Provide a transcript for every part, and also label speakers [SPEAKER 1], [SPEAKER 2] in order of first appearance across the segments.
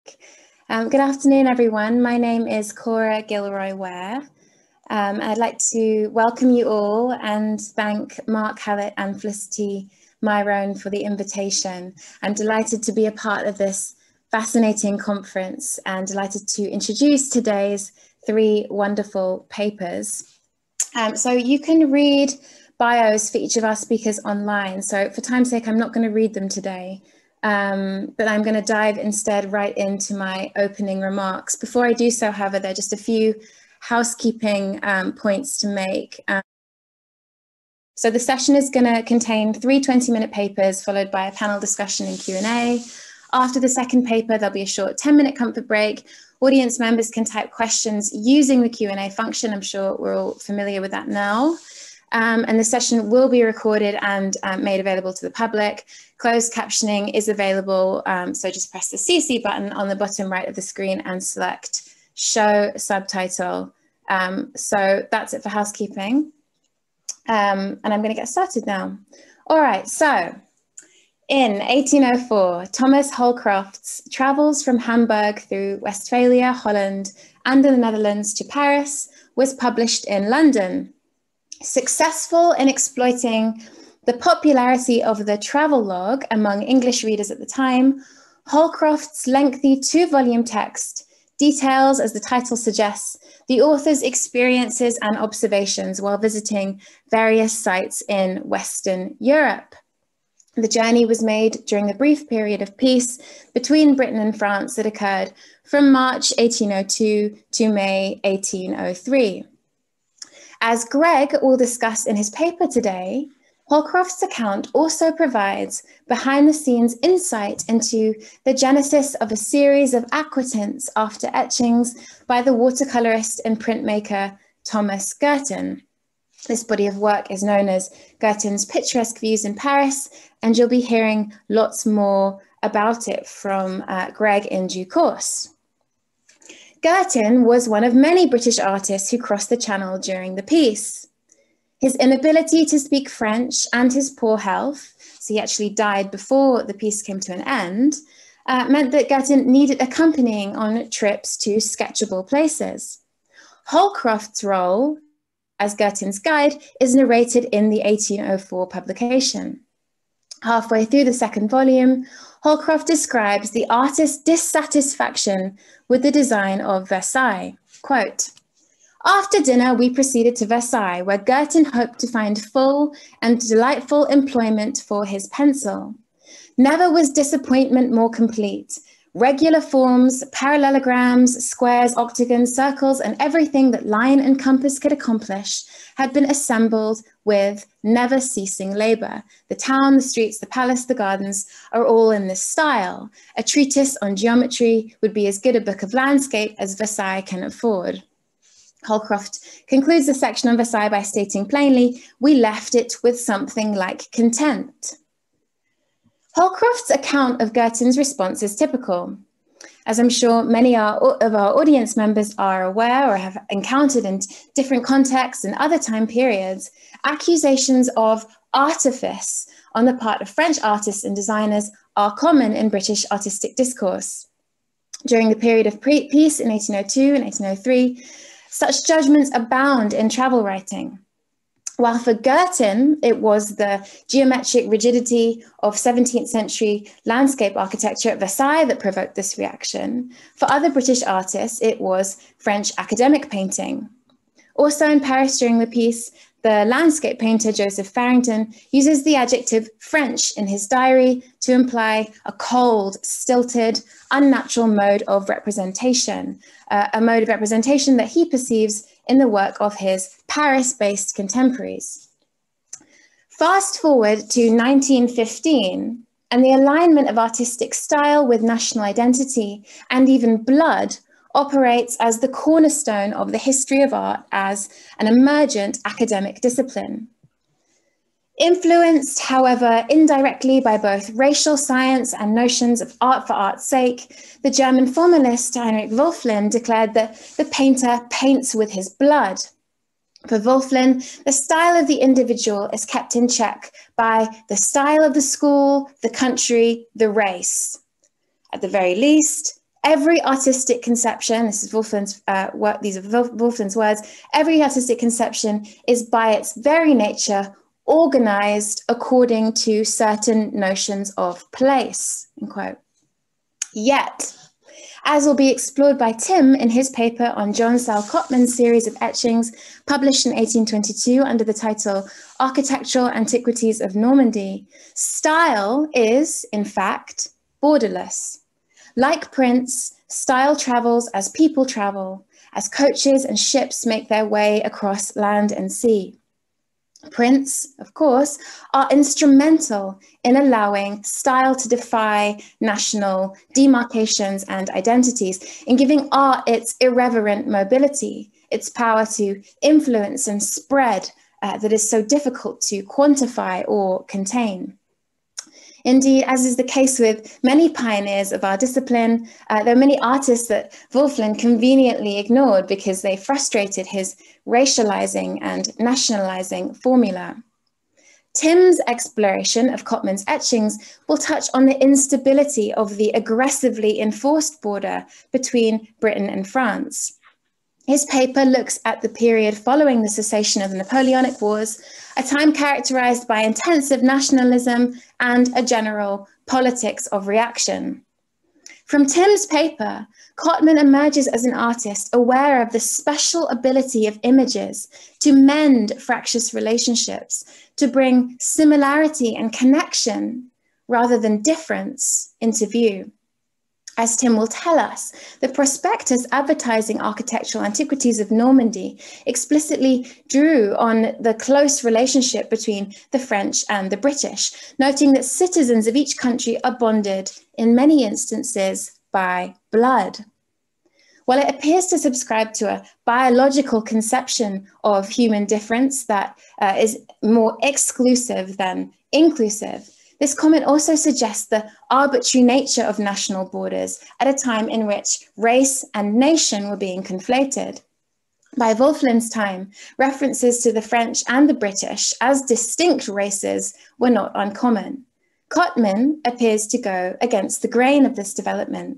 [SPEAKER 1] Good afternoon, everyone. My name is Cora Gilroy-Ware. I'd like to welcome you all and thank Mark Hallett and Felicity Myron for the invitation. I'm delighted to be a part of this fascinating conference and delighted to introduce today's three wonderful papers. So you can read bios for each of our speakers online. So for time's sake, I'm not going to read them today, but I'm going to dive instead right into my opening remarks. Before I do so, however, there are just a few housekeeping points to make. So the session is going to contain three 20-minute papers followed by a panel discussion and Q&A. After the second paper, there'll be a short 10-minute comfort break. Audience members can type questions using the Q&A function. I'm sure we're all familiar with that now. And the session will be recorded and made available to the public. Closed captioning is available, so just press the CC button on the bottom right of the screen and select Show Subtitle. So that's it for housekeeping. And I'm going to get started now. All right, so in 1804, Thomas Holcroft's Travels from Hamburg through Westphalia, Holland, and the Netherlands to Paris was published in London. Successful in exploiting the popularity of the travelogue among English readers at the time, Holcroft's lengthy two-volume text details, as the title suggests, the author's experiences and observations while visiting various sites in Western Europe. The journey was made during the brief period of peace between Britain and France that occurred from March 1802 to May 1803. As Greg will discuss in his paper today, Holcroft's account also provides behind-the-scenes insight into the genesis of a series of aquatints after etchings by the watercolorist and printmaker Thomas Girtin. This body of work is known as Girtin's Picturesque Views in Paris, and you'll be hearing lots more about it from Greg in due course. Girtin was one of many British artists who crossed the Channel during the peace. His inability to speak French and his poor health, so he actually died before the peace came to an end, meant that Girtin needed accompanying on trips to sketchable places. Holcroft's role as Girtin's guide is narrated in the 1804 publication. Halfway through the second volume, Holcroft describes the artist's dissatisfaction with the design of Versailles. Quote, "After dinner, we proceeded to Versailles, where Girtin hoped to find full and delightful employment for his pencil. Never was disappointment more complete. Regular forms, parallelograms, squares, octagons, circles, and everything that line and compass could accomplish had been assembled with never-ceasing labor. The town, the streets, the palace, the gardens are all in this style. A treatise on geometry would be as good a book of landscape as Versailles can afford." Holcroft concludes the section on Versailles by stating plainly, "We left it with something like content." Holcroft's account of Girtin's response is typical. As I'm sure many of our audience members are aware or have encountered in different contexts and other time periods, accusations of artifice on the part of French artists and designers are common in British artistic discourse. During the period of peace in 1802 and 1803, such judgments abound in travel writing. While for Girtin, it was the geometric rigidity of 17th century landscape architecture at Versailles that provoked this reaction, for other British artists, it was French academic painting. Also in Paris during the peace, the landscape painter Joseph Farrington uses the adjective French in his diary to imply a cold, stilted, unnatural mode of representation, a mode of representation that he perceives in the work of his Paris-based contemporaries. Fast forward to 1915, and the alignment of artistic style with national identity and even blood operates as the cornerstone of the history of art as an emergent academic discipline. Influenced, however, indirectly by both racial science and notions of art for art's sake, the German formalist Heinrich Wölfflin declared that the painter paints with his blood. For Wölfflin, the style of the individual is kept in check by the style of the school, the country, the race. At the very least, Every artistic conception, this is Wolfland's these are Wolfland's words, every artistic conception is by its very nature organized according to certain notions of place, end quote. Yet, as will be explored by Tim in his paper on John Sal Cotman's series of etchings published in 1822 under the title Architectural Antiquities of Normandy, style is, in fact, borderless. Like prints, style travels as people travel, as coaches and ships make their way across land and sea. Prints, of course, are instrumental in allowing style to defy national demarcations and identities, in giving art its irreverent mobility, its power to influence and spread that is so difficult to quantify or contain. Indeed, as is the case with many pioneers of our discipline, there are many artists that Wolfland conveniently ignored because they frustrated his racializing and nationalizing formula. Tim's exploration of Cotman's etchings will touch on the instability of the aggressively enforced border between Britain and France. His paper looks at the period following the cessation of the Napoleonic Wars, a time characterized by intensive nationalism and a general politics of reaction. From Tim's paper, Cotman emerges as an artist aware of the special ability of images to mend fractious relationships, to bring similarity and connection rather than difference into view. As Tim will tell us, the prospectus advertising Architectural Antiquities of Normandy explicitly drew on the close relationship between the French and the British, noting that citizens of each country are bonded, in many instances, by blood. While it appears to subscribe to a biological conception of human difference that is more exclusive than inclusive, this comment also suggests the arbitrary nature of national borders at a time in which race and nation were being conflated. By Wolfland's time, references to the French and the British as distinct races were not uncommon. Cotman appears to go against the grain of this development.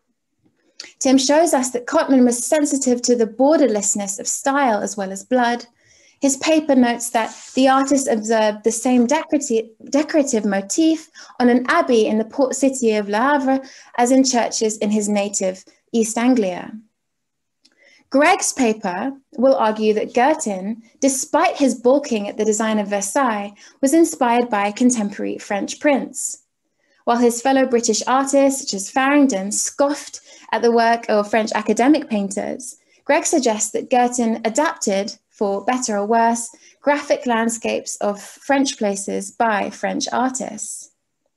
[SPEAKER 1] Tim shows us that Cotman was sensitive to the borderlessness of style as well as blood. His paper notes that the artist observed the same decorative motif on an abbey in the port city of Le Havre as in churches in his native East Anglia. Greg's paper will argue that Girtin, despite his balking at the design of Versailles, was inspired by contemporary French prints. While his fellow British artists, such as Farringdon, scoffed at the work of French academic painters, Greg suggests that Girtin adapted, for better or worse, graphic landscapes of French places by French artists.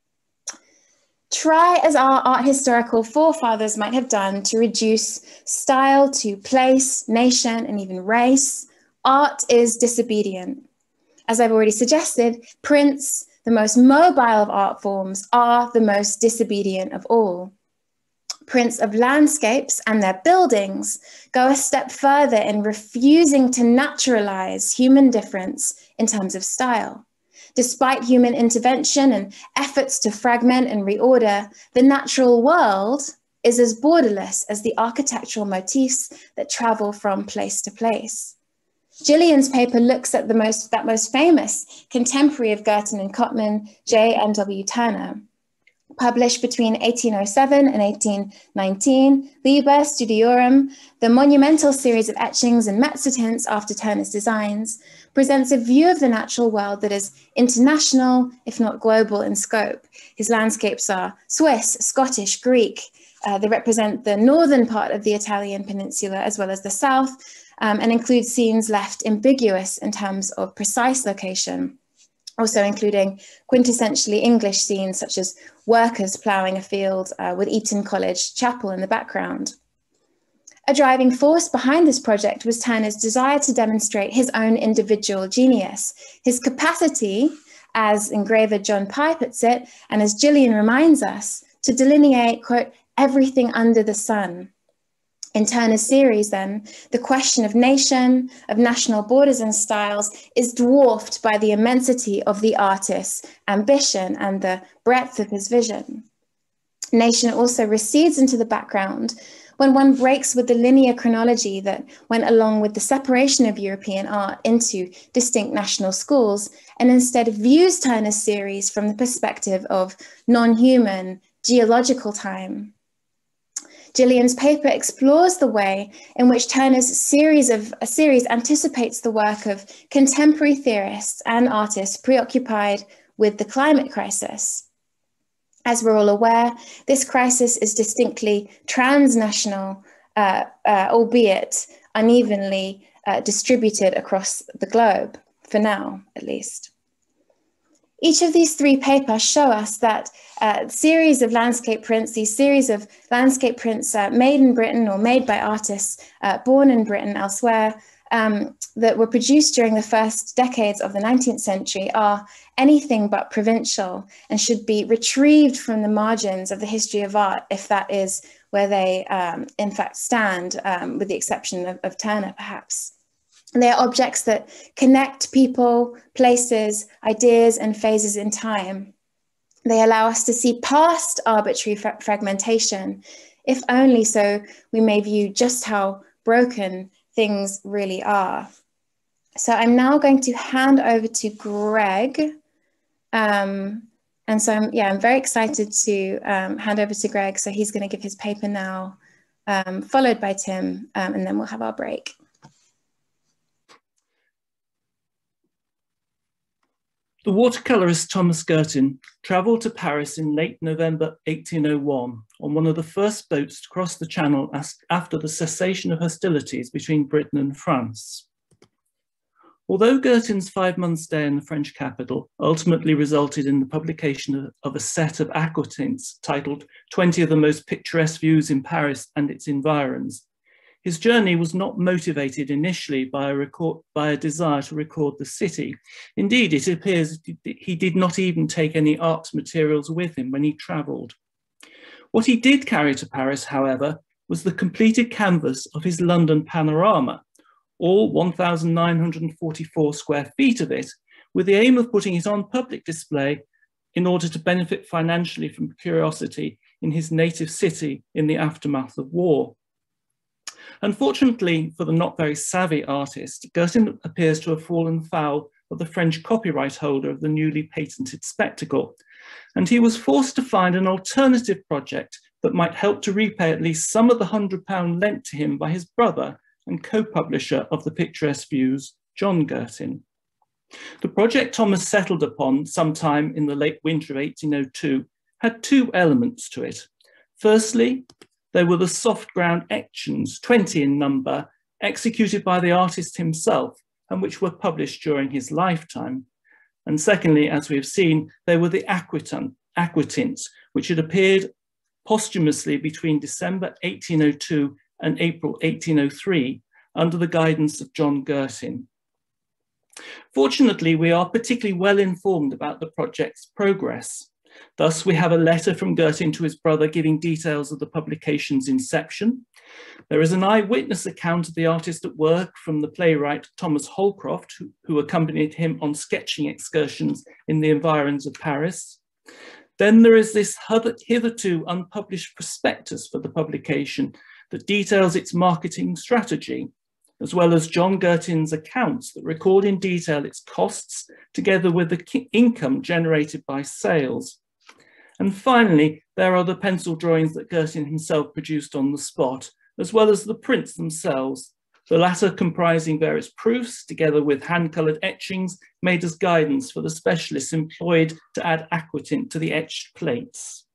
[SPEAKER 1] Try as our art historical forefathers might have done to reduce style to place, nation, and even race, art is disobedient. As I've already suggested, prints, the most mobile of art forms, are the most disobedient of all. Prints of landscapes and their buildings go a step further in refusing to naturalize human difference in terms of style. Despite human intervention and efforts to fragment and reorder, the natural world is as borderless as the architectural motifs that travel from place to place. Gillian's paper looks at that most famous contemporary of Girtin and Cotman, J.M.W. Turner. Published between 1807 and 1819, Liber, Studiorum, the monumental series of etchings and mezzotints after Turner's designs, presents a view of the natural world that is international, if not global in scope. His landscapes are Swiss, Scottish, Greek. They represent the northern part of the Italian peninsula as well as the south, and include scenes left ambiguous in terms of precise location. Also including quintessentially English scenes such as workers ploughing a field with Eton College Chapel in the background. A driving force behind this project was Turner's desire to demonstrate his own individual genius, his capacity, as engraver John Pye puts it, and as Gillian reminds us, to delineate, quote, everything under the sun. In Turner's series, then, the question of nation, of national borders and styles is dwarfed by the immensity of the artist's ambition and the breadth of his vision. nation also recedes into the background when one breaks with the linear chronology that went along with the separation of European art into distinct national schools, and instead views Turner's series from the perspective of non-human geological time. Gillian's paper explores the way in which Turner's series anticipates the work of contemporary theorists and artists preoccupied with the climate crisis. As we're all aware, this crisis is distinctly transnational, albeit unevenly distributed across the globe, for now, at least. Each of these three papers show us that series of landscape prints, these series of landscape prints made in Britain or made by artists born in Britain elsewhere, that were produced during the first decades of the 19th century are anything but provincial and should be retrieved from the margins of the history of art, if that is where they in fact stand, with the exception of Turner, perhaps. They are objects that connect people, places, ideas, and phases in time. They allow us to see past arbitrary fragmentation, if only so we may view just how broken things really are. So I'm now going to hand over to Greg. And so I'm very excited to hand over to Greg. So he's going to give his paper now, followed by Tim, and then we'll have our break.
[SPEAKER 2] The watercolourist Thomas Girtin travelled to Paris in late November 1801 on one of the first boats to cross the Channel after the cessation of hostilities between Britain and France. Although Girtin's 5-month stay in the French capital ultimately resulted in the publication of a set of aquatints titled 20 of the Most Picturesque Views in Paris and its Environs, his journey was not motivated initially by a desire to record the city. Indeed, it appears he did not even take any art materials with him when he travelled. What he did carry to Paris, however, was the completed canvas of his London panorama, all 1,944 square feet of it, with the aim of putting it on public display in order to benefit financially from curiosity in his native city in the aftermath of war. Unfortunately for the not very savvy artist, Girtin appears to have fallen foul of the French copyright holder of the newly patented spectacle, and he was forced to find an alternative project that might help to repay at least some of the £100 lent to him by his brother and co-publisher of the Picturesque Views, John Girtin. The project Thomas settled upon sometime in the late winter of 1802 had two elements to it. Firstly, there were the soft ground etchings, 20 in number, executed by the artist himself and which were published during his lifetime. And secondly, as we have seen, there were the aquatints, which had appeared posthumously between December 1802 and April 1803 under the guidance of John Girtin. Fortunately, we are particularly well informed about the project's progress. Thus, we have a letter from Girtin to his brother giving details of the publication's inception. There is an eyewitness account of the artist at work from the playwright Thomas Holcroft, who accompanied him on sketching excursions in the environs of Paris. Then there is this hitherto unpublished prospectus for the publication that details its marketing strategy, as well as John Girtin's accounts that record in detail its costs, together with the income generated by sales. And finally, there are the pencil drawings that Girtin himself produced on the spot, as well as the prints themselves, the latter comprising various proofs, together with hand-coloured etchings made as guidance for the specialists employed to add aquatint to the etched plates.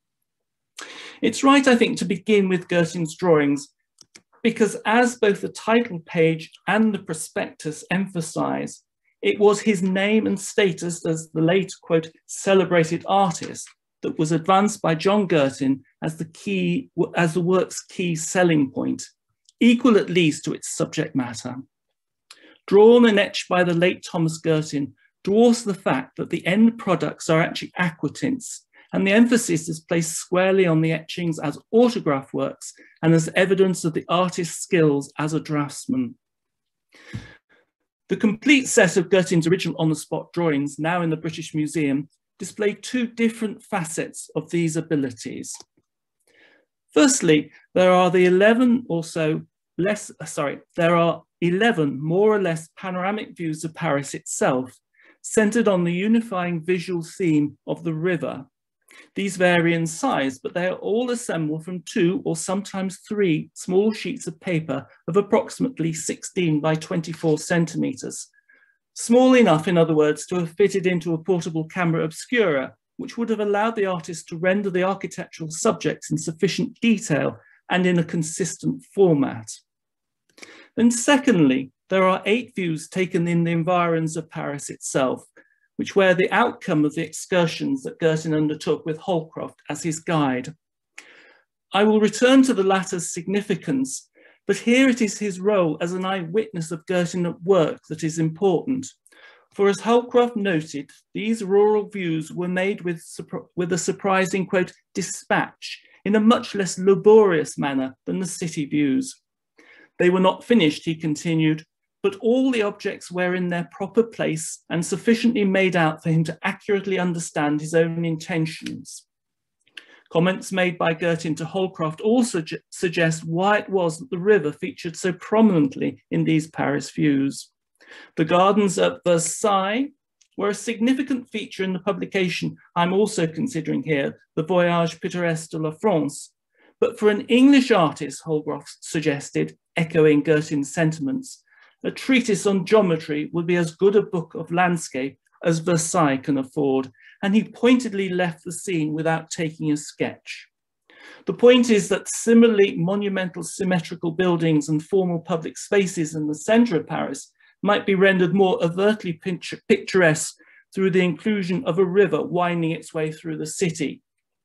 [SPEAKER 2] It's right, I think, to begin with Girtin's drawings, because as both the title page and the prospectus emphasize, it was his name and status as the late, quote, celebrated artist that was advanced by John Girtin as the work's key selling point, equal at least to its subject matter. Drawn and etched by the late Thomas Girtin dwarfs the fact that the end products are actually aquatints, and the emphasis is placed squarely on the etchings as autograph works and as evidence of the artist's skills as a draftsman. The complete set of Girtin's original on-the-spot drawings, now in the British Museum, display two different facets of these abilities. Firstly, there are 11 more or less panoramic views of Paris itself, centered on the unifying visual theme of the river. These vary in size, but they are all assembled from 2 or sometimes 3 small sheets of paper of approximately 16 by 24 centimeters. Small enough, in other words, to have fitted into a portable camera obscura, which would have allowed the artist to render the architectural subjects in sufficient detail and in a consistent format. Then secondly, there are 8 views taken in the environs of Paris itself, which were the outcome of the excursions that Girtin undertook with Holcroft as his guide. I will return to the latter's significance, but here it is his role as an eyewitness of Girtin at work that is important. For as Holcroft noted, these rural views were made with a surprising, quote, dispatch in a much less laborious manner than the city views. They were not finished, he continued, but all the objects were in their proper place and sufficiently made out for him to accurately understand his own intentions. Comments made by Girtin to Holcroft also suggest why it was that the river featured so prominently in these Paris views. The gardens at Versailles were a significant feature in the publication I'm also considering here, the Voyage Pittoresque de la France. But for an English artist, Holcroft suggested, echoing Girtin's sentiments, a treatise on geometry would be as good a book of landscape as Versailles can afford, and he pointedly left the scene without taking a sketch. The point is that similarly monumental symmetrical buildings and formal public spaces in the centre of Paris might be rendered more overtly picturesque through the inclusion of a river winding its way through the city.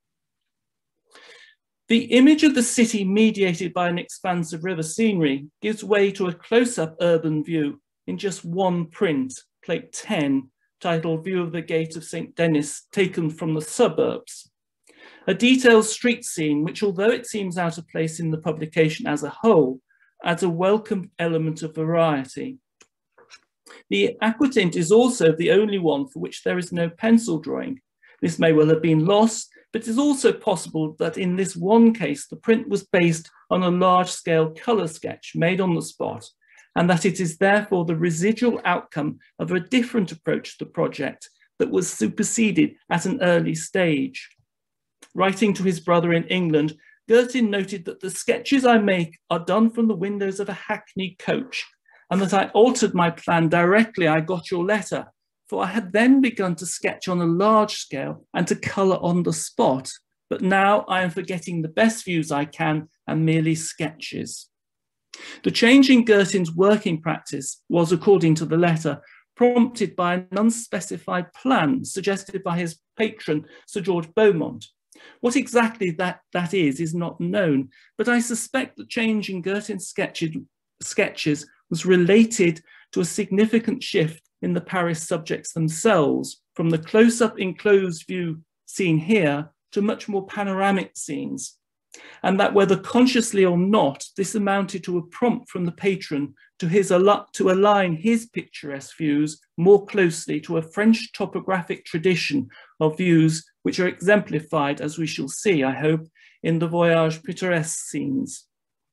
[SPEAKER 2] The image of the city mediated by an expanse of river scenery gives way to a close-up urban view in just one print, plate 10, titled View of the Gate of St. Denis, taken from the suburbs. A detailed street scene, which although it seems out of place in the publication as a whole, adds a welcome element of variety. The aquatint is also the only one for which there is no pencil drawing. This may well have been lost, but it is also possible that in this one case, the print was based on a large-scale colour sketch made on the spot, and that it is therefore the residual outcome of a different approach to the project that was superseded at an early stage. Writing to his brother in England, Girtin noted that the sketches I make are done from the windows of a hackney coach, and that I altered my plan directly I got your letter, for I had then begun to sketch on a large scale and to colour on the spot, but now I am forgetting the best views I can and merely sketches. The change in Girtin's working practice was, according to the letter, prompted by an unspecified plan suggested by his patron, Sir George Beaumont. What exactly that is not known, but I suspect the change in Girtin's sketches was related to a significant shift in the Paris subjects themselves, from the close-up enclosed view seen here to much more panoramic scenes, and that whether consciously or not, this amounted to a prompt from the patron to align his picturesque views more closely to a French topographic tradition of views which are exemplified, as we shall see, I hope, in the Voyage Pittoresque scenes.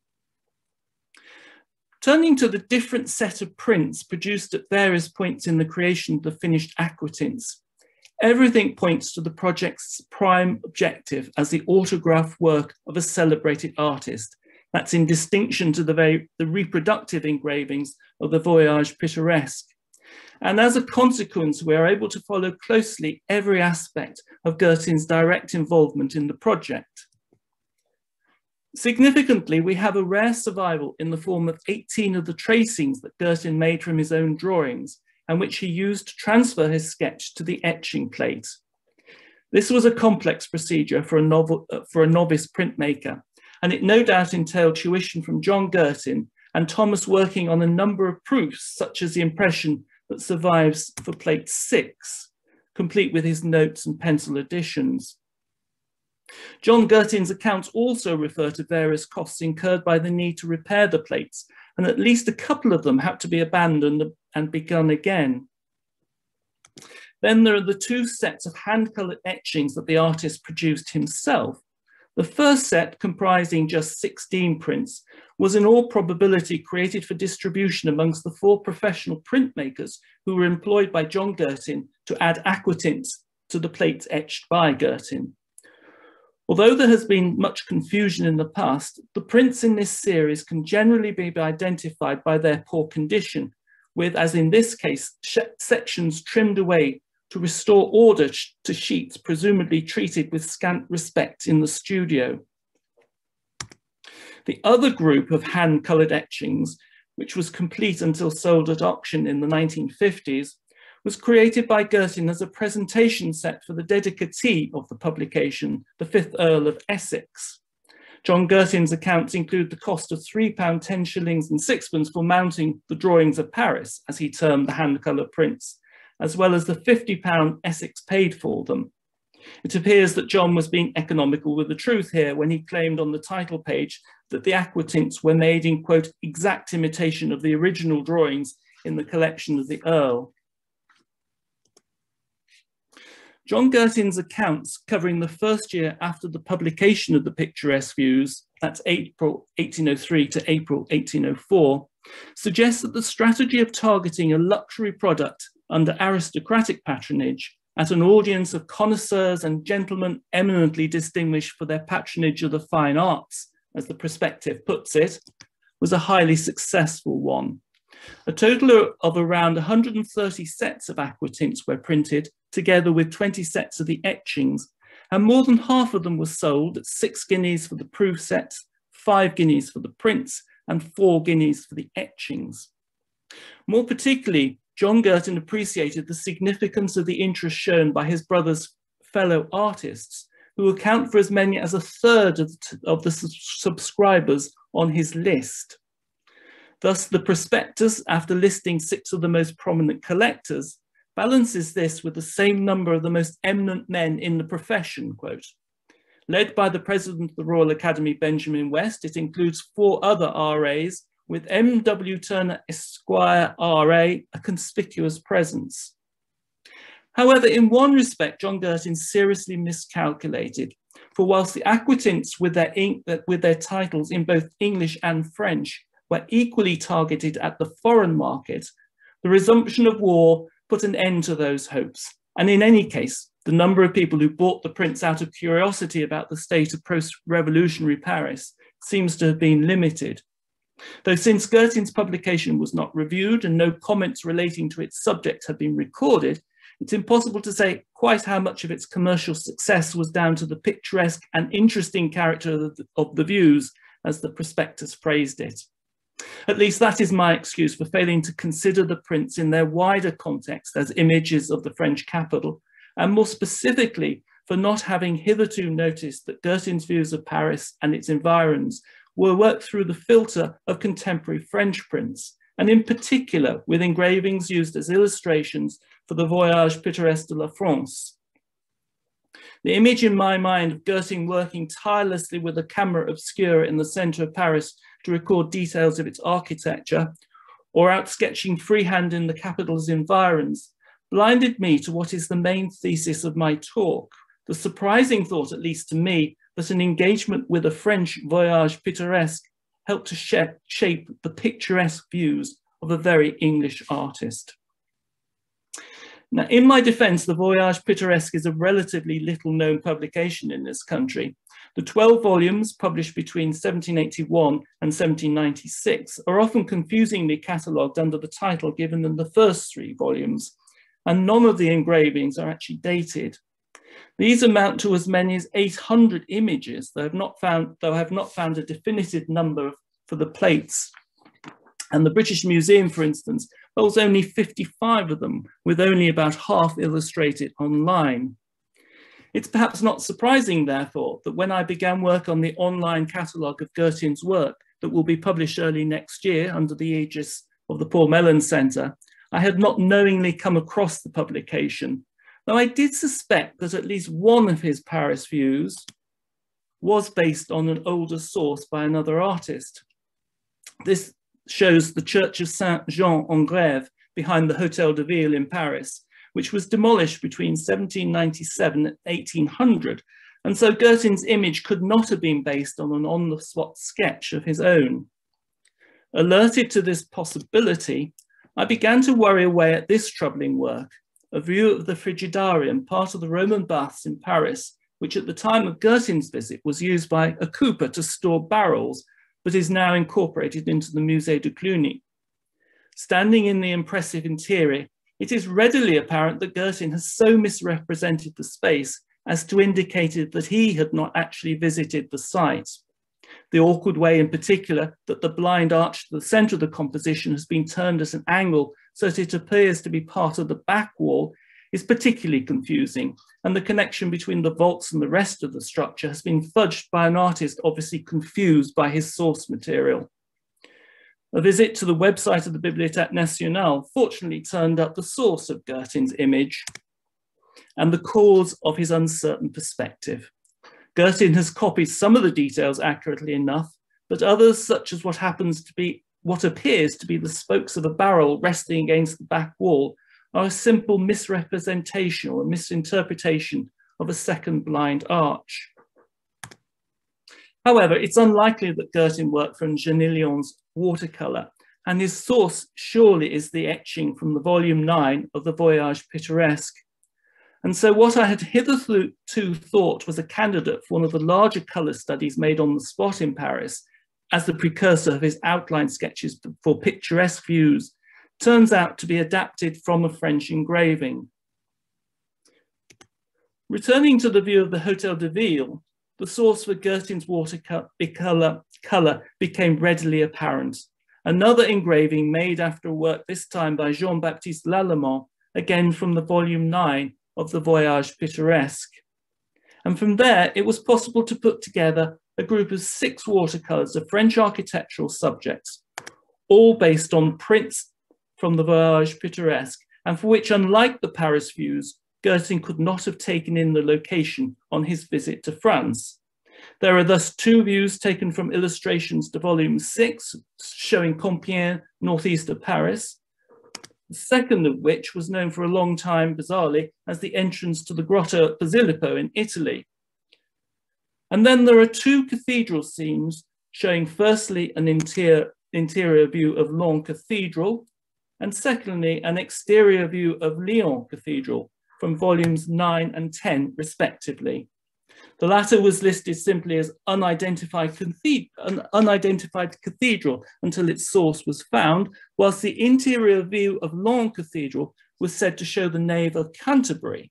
[SPEAKER 2] Turning to the different set of prints produced at various points in the creation of the finished aquatints, everything points to the project's prime objective as the autograph work of a celebrated artist. That's in distinction to the reproductive engravings of the Voyage Pittoresque. And as a consequence, we are able to follow closely every aspect of Girtin's direct involvement in the project. Significantly, we have a rare survival in the form of 18 of the tracings that Girtin made from his own drawings, and which he used to transfer his sketch to the etching plate. This was a complex procedure for a novice printmaker, and it no doubt entailed tuition from John Girtin and Thomas working on a number of proofs, such as the impression that survives for plate 6, complete with his notes and pencil additions. John Girtin's accounts also refer to various costs incurred by the need to repair the plates, and at least a couple of them had to be abandoned and begun again. Then there are the 2 sets of hand-coloured etchings that the artist produced himself. The first set, comprising just 16 prints, was in all probability created for distribution amongst the 4 professional printmakers who were employed by John Girtin to add aquatints to the plates etched by Girtin. Although there has been much confusion in the past, the prints in this series can generally be identified by their poor condition, with, as in this case, sections trimmed away to restore order to sheets presumably treated with scant respect in the studio. The other group of hand-coloured etchings, which was complete until sold at auction in the 1950s, was created by Girtin as a presentation set for the dedicatee of the publication, the 5th Earl of Essex. John Girtin's accounts include the cost of £3, 10 shillings and 6pence for mounting the drawings of Paris, as he termed the hand-colour prints, as well as the £50 Essex paid for them. It appears that John was being economical with the truth here when he claimed on the title page that the aquatints were made in, quote, exact imitation of the original drawings in the collection of the Earl. John Girtin's accounts covering the first year after the publication of the Picturesque views, that's April 1803 to April 1804, suggests that the strategy of targeting a luxury product under aristocratic patronage at an audience of connoisseurs and gentlemen eminently distinguished for their patronage of the fine arts, as the perspective puts it, was a highly successful one. A total of around 130 sets of aquatints were printed, together with 20 sets of the etchings, and more than half of them were sold at 6 guineas for the proof sets, 5 guineas for the prints, and 4 guineas for the etchings. More particularly, John Girtin appreciated the significance of the interest shown by his brother's fellow artists, who account for as many as a third of the subscribers on his list. Thus, the prospectus, after listing 6 of the most prominent collectors, balances this with the same number of the most eminent men in the profession, quote. Led by the president of the Royal Academy, Benjamin West, it includes 4 other RAs, with M.W. Turner Esquire RA a conspicuous presence. However, in one respect, John Girtin seriously miscalculated, for whilst the aquatints with their titles in both English and French were equally targeted at the foreign market, the resumption of war put an end to those hopes. And in any case, the number of people who bought the prints out of curiosity about the state of post-revolutionary Paris seems to have been limited. Though since Girtin's publication was not reviewed and no comments relating to its subject have been recorded, it's impossible to say quite how much of its commercial success was down to the picturesque and interesting character of the views, as the prospectus phrased it. At least that is my excuse for failing to consider the prints in their wider context as images of the French capital, and more specifically for not having hitherto noticed that Girtin's views of Paris and its environs were worked through the filter of contemporary French prints, and in particular with engravings used as illustrations for the Voyage Pittoresque de la France. The image in my mind of Girtin working tirelessly with a camera obscura in the centre of Paris to record details of its architecture, or out sketching freehand in the capital's environs, blinded me to what is the main thesis of my talk, the surprising thought, at least to me, that an engagement with a French Voyage Pittoresque helped to shape the picturesque views of a very English artist. Now, in my defense, the Voyage Pittoresque is a relatively little known publication in this country. The 12 volumes published between 1781 and 1796 are often confusingly catalogued under the title given in the first 3 volumes, and none of the engravings are actually dated. These amount to as many as 800 images, though I have not found a definitive number for the plates. And the British Museum, for instance, holds only 55 of them, with only about half illustrated online. It's perhaps not surprising, therefore, that when I began work on the online catalogue of Girtin's work that will be published early next year under the aegis of the Paul Mellon Centre, I had not knowingly come across the publication, though I did suspect that at least one of his Paris views was based on an older source by another artist. This shows the Church of Saint-Jean-en-Grève behind the Hôtel de Ville in Paris, which was demolished between 1797 and 1800 and so Girtin's image could not have been based on an on-the-spot sketch of his own. Alerted to this possibility, I began to worry away at this troubling work, a view of the Frigidarium, part of the Roman baths in Paris, which at the time of Girtin's visit was used by a cooper to store barrels, but is now incorporated into the Musée de Cluny. Standing in the impressive interior, it is readily apparent that Girtin has so misrepresented the space as to indicate that he had not actually visited the site. The awkward way in particular that the blind arch to the centre of the composition has been turned at an angle so that it appears to be part of the back wall is particularly confusing, and the connection between the vaults and the rest of the structure has been fudged by an artist obviously confused by his source material. A visit to the website of the Bibliothèque Nationale fortunately turned up the source of Girtin's image and the cause of his uncertain perspective. Girtin has copied some of the details accurately enough, but others, such as what appears to be the spokes of a barrel resting against the back wall, are a simple misrepresentation or a misinterpretation of a second blind arch. However, it's unlikely that Girtin worked from Genillion's watercolour, and his source surely is the etching from the volume 9 of the Voyage Pittoresque. And so what I had hitherto thought was a candidate for one of the larger colour studies made on the spot in Paris as the precursor of his outline sketches for picturesque views turns out to be adapted from a French engraving. Returning to the view of the Hôtel de Ville, the source for Girtin's watercolour became readily apparent. Another engraving made after a work this time by Jean-Baptiste Lallemand, again from the volume 9 of the Voyage Pittoresque. And from there, it was possible to put together a group of 6 watercolours of French architectural subjects, all based on prints from the Voyage Pittoresque, and for which, unlike the Paris views, Girtin could not have taken in the location on his visit to France. There are thus 2 views taken from illustrations to volume 6, showing Compiègne, northeast of Paris, the second of which was known for a long time, bizarrely, as the entrance to the grotto at Posillipo in Italy. And then there are 2 cathedral scenes showing firstly an interior view of Laon Cathedral, and secondly an exterior view of Lyon Cathedral from volumes 9 and 10 respectively. The latter was listed simply as unidentified cathedral until its source was found, whilst the interior view of Laon Cathedral was said to show the nave of Canterbury.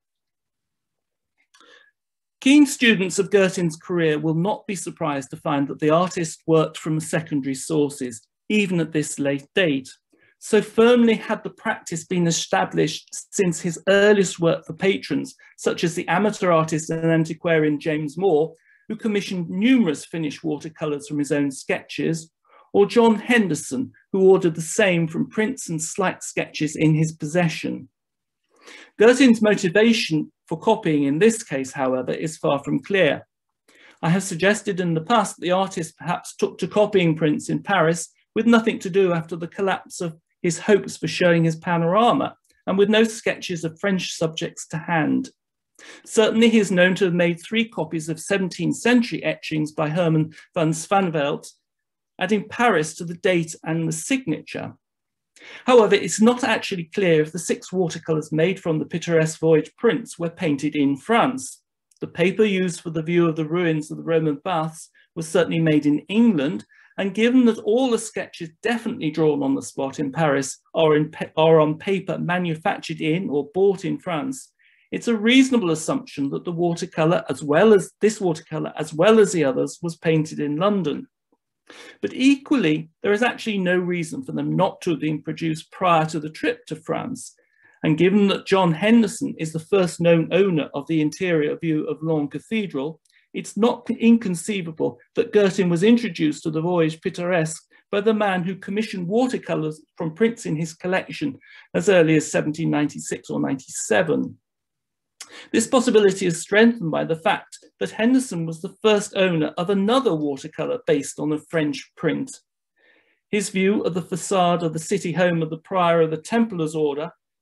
[SPEAKER 2] Keen students of Girtin's career will not be surprised to find that the artist worked from secondary sources, even at this late date. So firmly had the practice been established since his earliest work for patrons, such as the amateur artist and antiquarian James Moore, who commissioned numerous finished watercolours from his own sketches, or John Henderson, who ordered the same from prints and slight sketches in his possession. Girtin's motivation for copying in this case, however, is far from clear. I have suggested in the past that the artist perhaps took to copying prints in Paris with nothing to do after the collapse of his hopes for showing his panorama, and with no sketches of French subjects to hand. Certainly he is known to have made 3 copies of 17th century etchings by Herman van Svanveld, adding Paris to the date and the signature. However, it's not actually clear if the 6 watercolours made from the Picturesque voyage prints were painted in France. The paper used for the view of the ruins of the Roman baths was certainly made in England, and given that all the sketches definitely drawn on the spot in Paris are on paper manufactured in or bought in France, it's a reasonable assumption that the watercolour, as well as the others, was painted in London. But equally, there is actually no reason for them not to have been produced prior to the trip to France. And given that John Henderson is the first known owner of the interior view of Laon Cathedral, it's not inconceivable that Girtin was introduced to the Voyage Pittoresque by the man who commissioned watercolours from prints in his collection as early as 1796 or 97. This possibility is strengthened by the fact that Henderson was the first owner of another watercolour based on a French print. His view of the facade of the city home of the Prior of the Templars Order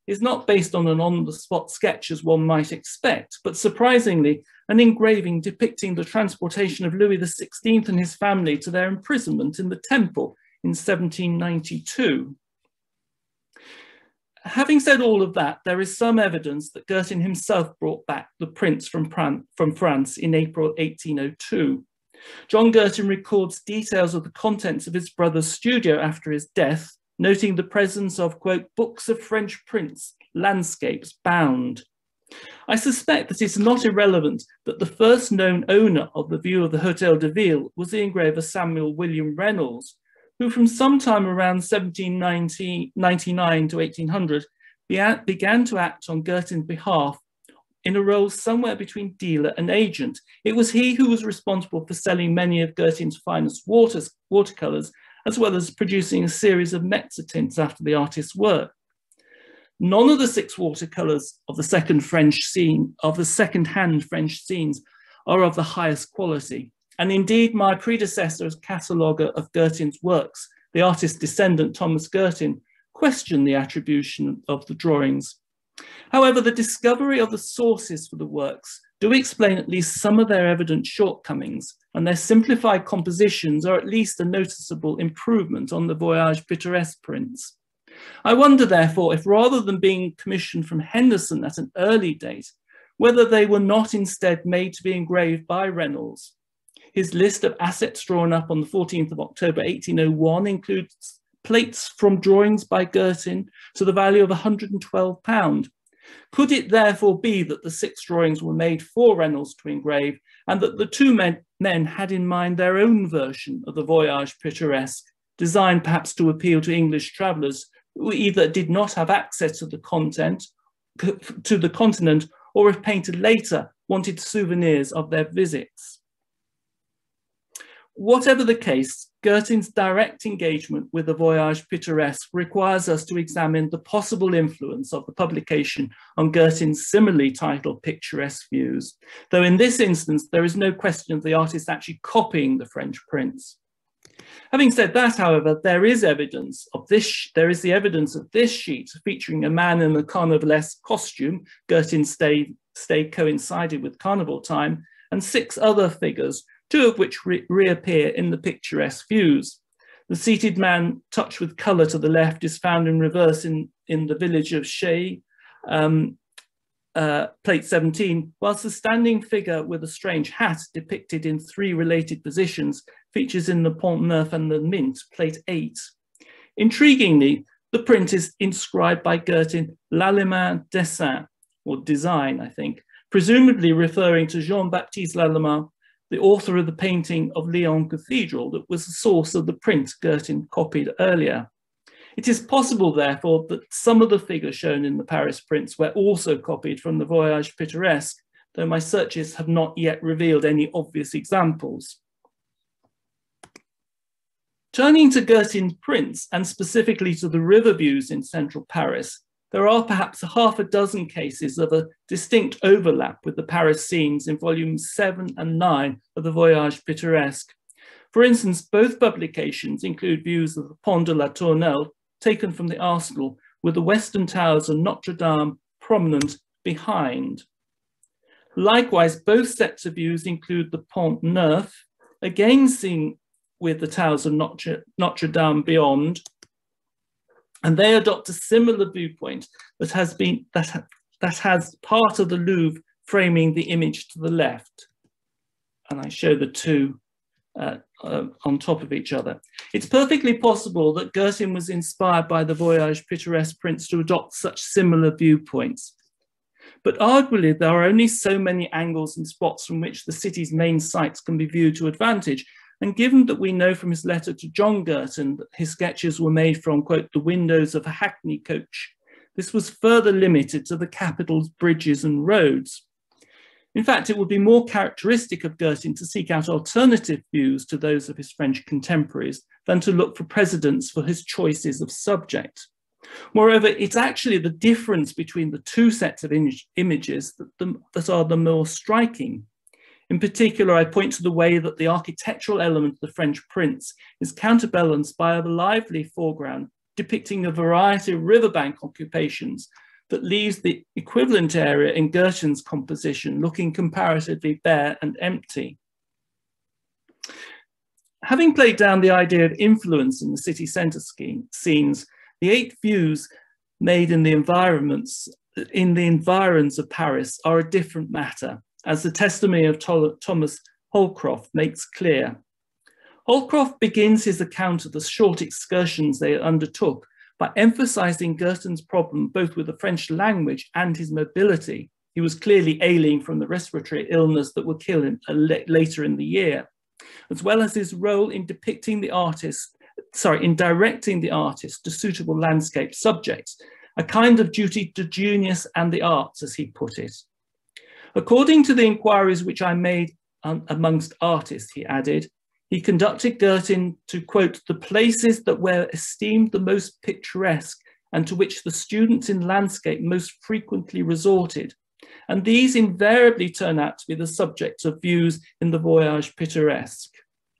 [SPEAKER 2] is not based on an on-the-spot sketch as one might expect, but surprisingly, an engraving depicting the transportation of Louis XVI and his family to their imprisonment in the Temple in 1792. Having said all of that, there is some evidence that Girtin himself brought back the prints from France in April 1802. John Girtin records details of the contents of his brother's studio after his death, noting the presence of, quote, books of French prints, landscapes, bound. I suspect that it's not irrelevant that the first known owner of the view of the Hôtel de Ville was the engraver Samuel William Reynolds, who from sometime around 1799 to 1800 began to act on Girtin's behalf in a role somewhere between dealer and agent. It was he who was responsible for selling many of Girtin's finest watercolours, as well as producing a series of mezzotints after the artist's work. None of the 6 watercolours of the second-hand French scenes are of the highest quality. And indeed, my predecessor as cataloguer of Girtin's works, the artist's descendant Thomas Girtin, questioned the attribution of the drawings. However, the discovery of the sources for the works do explain at least some of their evident shortcomings, and their simplified compositions are at least a noticeable improvement on the Voyage Pittoresque prints. I wonder, therefore, if rather than being commissioned from Henderson at an early date, whether they were not instead made to be engraved by Reynolds. His list of assets drawn up on the 14th of October 1801 includes plates from drawings by Girtin to the value of £112. Could it therefore be that the 6 drawings were made for Reynolds to engrave, and that the 2 men had in mind their own version of the Voyage Pittoresque, designed perhaps to appeal to English travellers who either did not have access to the continent, or if painted later, wanted souvenirs of their visits? Whatever the case, Girtin's direct engagement with the Voyage Pittoresque requires us to examine the possible influence of the publication on Girtin's similarly titled Picturesque views, though in this instance there is no question of the artist actually copying the French prints. Having said that, however, there is the evidence of this sheet featuring a man in a carnivalesque costume. Girtin's stay coincided with carnival time, and 6 other figures, 2 of which reappear in the Picturesque views. The seated man touched with colour to the left is found in reverse in the village of Chay, plate 17, whilst the standing figure with a strange hat depicted in 3 related positions features in the Pont Neuf and the Mint, plate 8. Intriguingly, the print is inscribed by Girtin, L'Allemand dessin, or design, I think, presumably referring to Jean-Baptiste L'Allemand, the author of the painting of Lyon Cathedral that was the source of the print Girtin copied earlier. It is possible, therefore, that some of the figures shown in the Paris prints were also copied from the Voyage Pittoresque, though my searches have not yet revealed any obvious examples. Turning to Girtin's prints, and specifically to the river views in central Paris, there are perhaps half a dozen cases of a distinct overlap with the Paris scenes in volumes 7 and 9 of the Voyage Pittoresque. For instance, both publications include views of the Pont de la Tournelle, taken from the Arsenal, with the western towers of Notre Dame prominent behind. Likewise, both sets of views include the Pont Neuf, again seen with the towers of Notre Dame beyond, and they adopt a similar viewpoint that has part of the Louvre framing the image to the left. And I show the 2 on top of each other. It's perfectly possible that Girtin was inspired by the Voyage Pittoresque prints to adopt such similar viewpoints. But arguably, there are only so many angles and spots from which the city's main sites can be viewed to advantage. And given that we know from his letter to John Girtin that his sketches were made from, quote, the windows of a hackney coach, this was further limited to the capital's bridges and roads. In fact, it would be more characteristic of Girtin to seek out alternative views to those of his French contemporaries than to look for precedents for his choices of subject. Moreover, it's actually the difference between the 2 sets of images that are the more striking. In particular, I point to the way that the architectural element of the French prints is counterbalanced by a lively foreground depicting a variety of riverbank occupations, that leaves the equivalent area in Girtin's composition looking comparatively bare and empty. Having played down the idea of influence in the city centre scenes, the 8 views made in the environs of Paris are a different matter, as the testimony of Thomas Holcroft makes clear. Holcroft begins his account of the short excursions they undertook by emphasizing Girtin's problem both with the French language and his mobility. He was clearly ailing from the respiratory illness that would kill him later in the year, as well as his role in directing the artist to suitable landscape subjects, a kind of duty to genius and the arts, as he put it. According to the inquiries which I made amongst artists, he added, he conducted Girtin to, quote, the places that were esteemed the most picturesque and to which the students in landscape most frequently resorted. And these invariably turn out to be the subjects of views in the Voyage Pittoresque.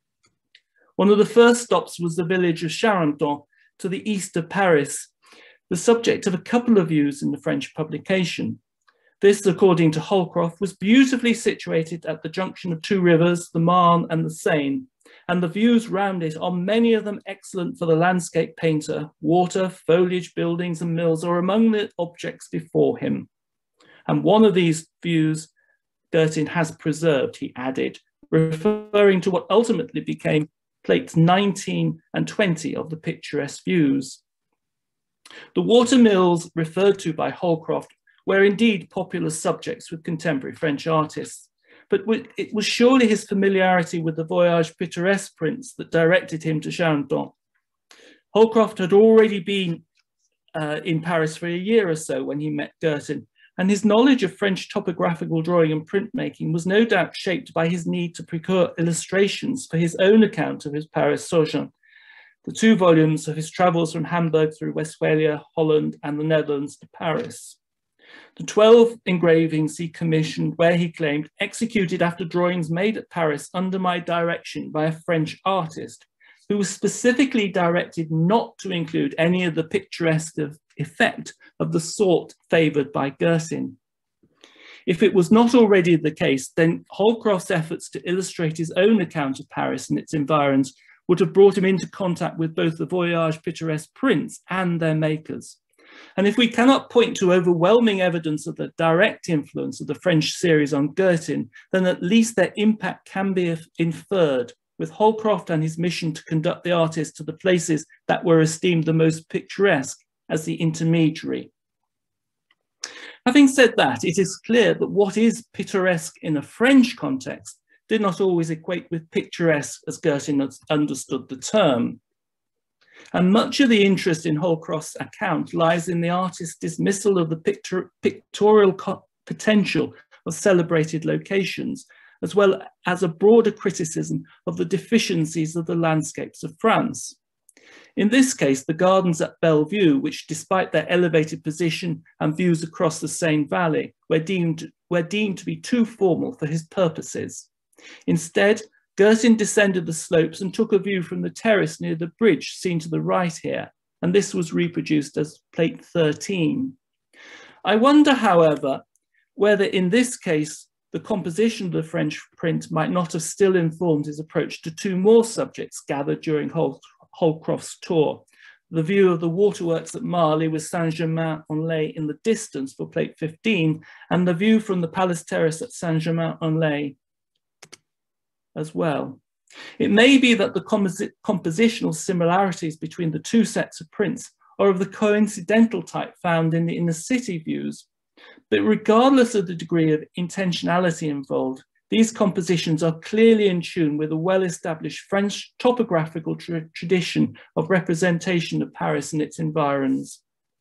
[SPEAKER 2] One of the first stops was the village of Charenton to the east of Paris, the subject of a couple of views in the French publication. This, according to Holcroft, was beautifully situated at the junction of 2 rivers, the Marne and the Seine, and the views round it are many of them excellent for the landscape painter. Water, foliage, buildings and mills are among the objects before him. And one of these views Girtin has preserved, he added, referring to what ultimately became plates 19 and 20 of the picturesque views. The water mills referred to by Holcroft were indeed popular subjects with contemporary French artists, but it was surely his familiarity with the Voyage Pittoresque prints that directed him to Charenton. Holcroft had already been in Paris for a year or so when he met Girtin, and his knowledge of French topographical drawing and printmaking was no doubt shaped by his need to procure illustrations for his own account of his Paris sojourn, the 2 volumes of his travels from Hamburg through Westphalia, Holland, and the Netherlands to Paris. The 12 engravings he commissioned where he claimed executed after drawings made at Paris under my direction by a French artist who was specifically directed not to include any of the picturesque effect of the sort favoured by Girtin. If it was not already the case, then Holcroft's efforts to illustrate his own account of Paris and its environs would have brought him into contact with both the Voyage Pittoresque prints and their makers. And if we cannot point to overwhelming evidence of the direct influence of the French series on Girtin, then at least their impact can be inferred, with Holcroft and his mission to conduct the artist to the places that were esteemed the most picturesque as the intermediary. Having said that, it is clear that what is pittoresque in a French context did not always equate with picturesque as Girtin understood the term. And much of the interest in Holcroft's account lies in the artist's dismissal of the pictorial potential of celebrated locations, as well as a broader criticism of the deficiencies of the landscapes of France. In this case, the gardens at Bellevue, which despite their elevated position and views across the Seine Valley, were deemed to be too formal for his purposes. Instead, Girtin descended the slopes and took a view from the terrace near the bridge seen to the right here, and this was reproduced as plate 13. I wonder, however, whether in this case the composition of the French print might not have still informed his approach to 2 more subjects gathered during Holcroft's tour: the view of the waterworks at Marly with Saint-Germain-en-Laye in the distance for plate 15, and the view from the Palace Terrace at Saint-Germain-en-Laye as well. It may be that the compositional similarities between the 2 sets of prints are of the coincidental type found in the inner city views, but regardless of the degree of intentionality involved, these compositions are clearly in tune with a well-established French topographical tradition of representation of Paris and its environs.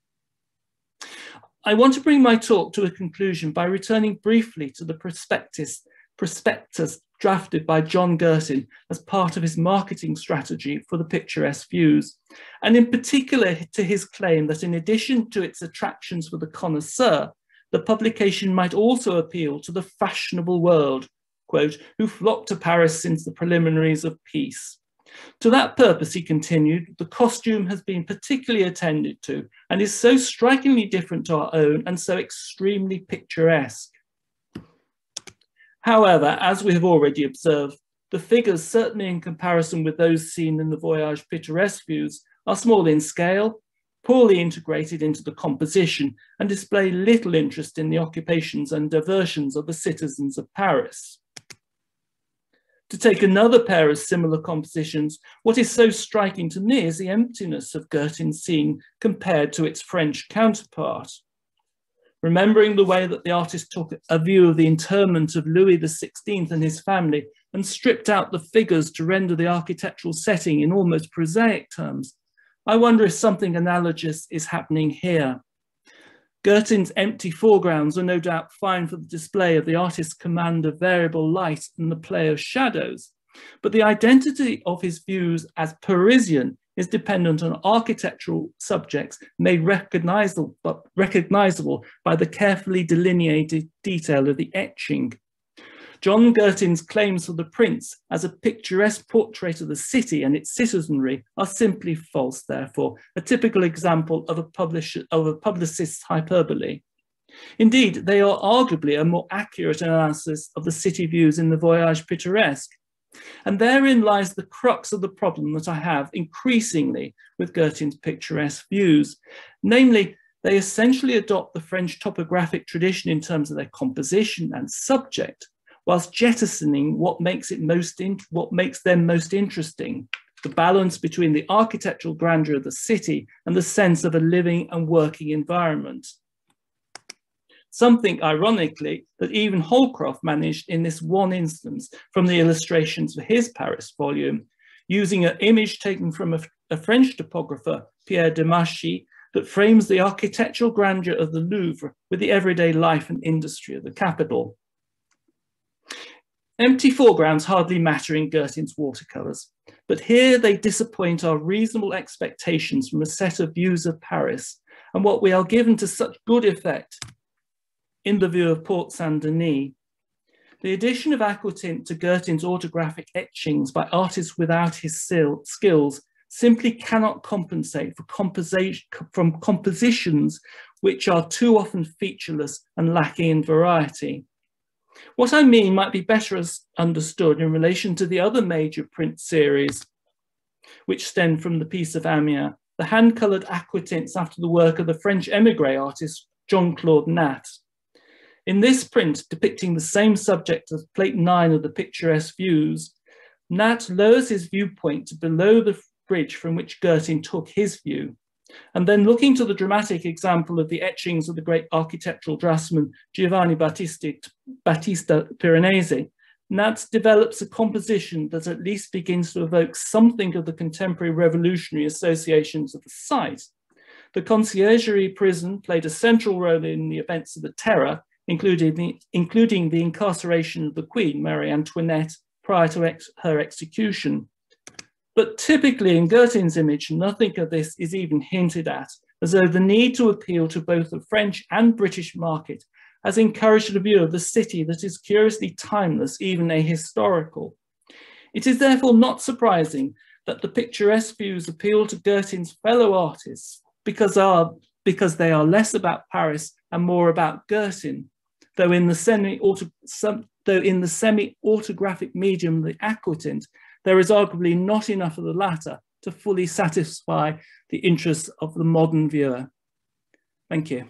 [SPEAKER 2] I want to bring my talk to a conclusion by returning briefly to the prospectus drafted by John Girtin as part of his marketing strategy for the picturesque views, and in particular to his claim that in addition to its attractions for the connoisseur, the publication might also appeal to the fashionable world, quote, who flocked to Paris since the preliminaries of peace. To that purpose, he continued, the costume has been particularly attended to and is so strikingly different to our own and so extremely picturesque. However, as we have already observed, the figures, certainly in comparison with those seen in the Voyage Pittoresque views, are small in scale, poorly integrated into the composition, and display little interest in the occupations and diversions of the citizens of Paris. To take another pair of similar compositions, what is so striking to me is the emptiness of Girtin's scene compared to its French counterpart. Remembering the way that the artist took a view of the interment of Louis XVI and his family and stripped out the figures to render the architectural setting in almost prosaic terms, I wonder if something analogous is happening here. Girtin's empty foregrounds are no doubt fine for the display of the artist's command of variable light and the play of shadows, but the identity of his views as Parisian is dependent on architectural subjects made recognizable by the carefully delineated detail of the etching. John Girtin's claims for the prints as a picturesque portrait of the city and its citizenry are simply false, therefore, a typical example of a publicist's hyperbole. Indeed, they are arguably a more accurate analysis of the city views in the Voyage Pittoresque. And therein lies the crux of the problem that I have increasingly with Girtin's picturesque views. Namely, they essentially adopt the French topographic tradition in terms of their composition and subject, whilst jettisoning what makes them most interesting, the balance between the architectural grandeur of the city and the sense of a living and working environment. Something, ironically, that even Holcroft managed in this one instance from the illustrations for his Paris volume, using an image taken from a French topographer, Pierre Demachy, that frames the architectural grandeur of the Louvre with the everyday life and industry of the capital. Empty foregrounds hardly matter in Girtin's watercolours, but here they disappoint our reasonable expectations from a set of views of Paris and what we are given to such good effect in the view of Port Saint-Denis. The addition of aquatint to Girtin's autographic etchings by artists without his skills simply cannot compensate from compositions which are too often featureless and lacking in variety. What I mean might be better understood in relation to the other major print series, which stem from the Peace of Amiens, the hand-coloured aquatints after the work of the French émigré artist Jean-Claude Nat. In this print, depicting the same subject as plate 9 of the picturesque views, Nat lowers his viewpoint to below the bridge from which Girtin took his view. And then looking to the dramatic example of the etchings of the great architectural draftsman Giovanni Battista Piranesi, Nat develops a composition that at least begins to evoke something of the contemporary revolutionary associations of the site. The conciergerie prison played a central role in the events of the Terror, including the incarceration of the Queen, Marie Antoinette, prior to her execution. But typically in Girtin's image, nothing of this is even hinted at, as though the need to appeal to both the French and British market has encouraged a view of the city that is curiously timeless, even ahistorical. It is therefore not surprising that the picturesque views appeal to Girtin's fellow artists because they are less about Paris and more about Girtin, though in the semi-autographic medium of the aquatint, there is arguably not enough of the latter to fully satisfy the interests of the modern viewer. Thank you.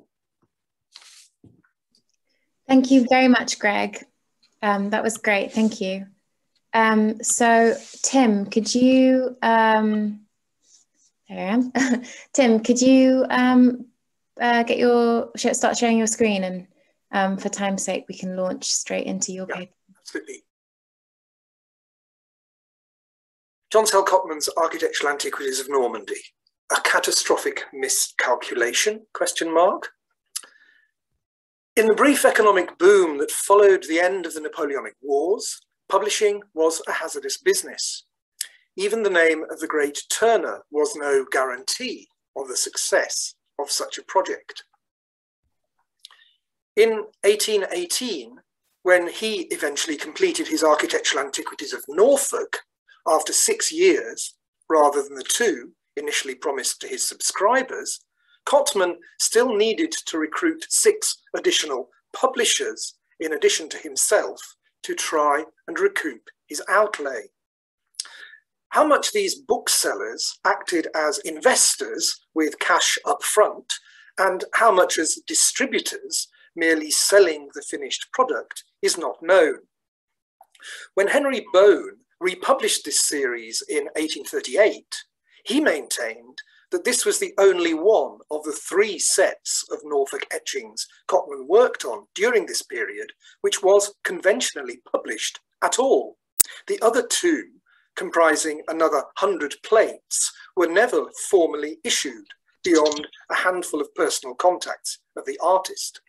[SPEAKER 1] Thank you very much, Greg. That was great, thank you. So Tim, could you, there I am. Tim, could you start sharing your screen, and for time's sake, we can launch straight into your paper.
[SPEAKER 3] Absolutely. John Sell Cotman's Architectural Antiquities of Normandy, a catastrophic miscalculation, ? In the brief economic boom that followed the end of the Napoleonic Wars, publishing was a hazardous business. Even the name of the great Turner was no guarantee of the success of such a project. In 1818, when he eventually completed his Architectural Antiquities of Norfolk, after 6 years, rather than the 2 initially promised to his subscribers, Cotman still needed to recruit 6 additional publishers in addition to himself to try and recoup his outlay. How much these booksellers acted as investors with cash up front, and how much as distributors merely selling the finished product, is not known. When Henry Bone republished this series in 1838, he maintained that this was the only one of the 3 sets of Norfolk etchings Cotman worked on during this period which was conventionally published at all. The other 2, comprising another 100 plates, were never formally issued beyond a handful of personal contacts of the artist.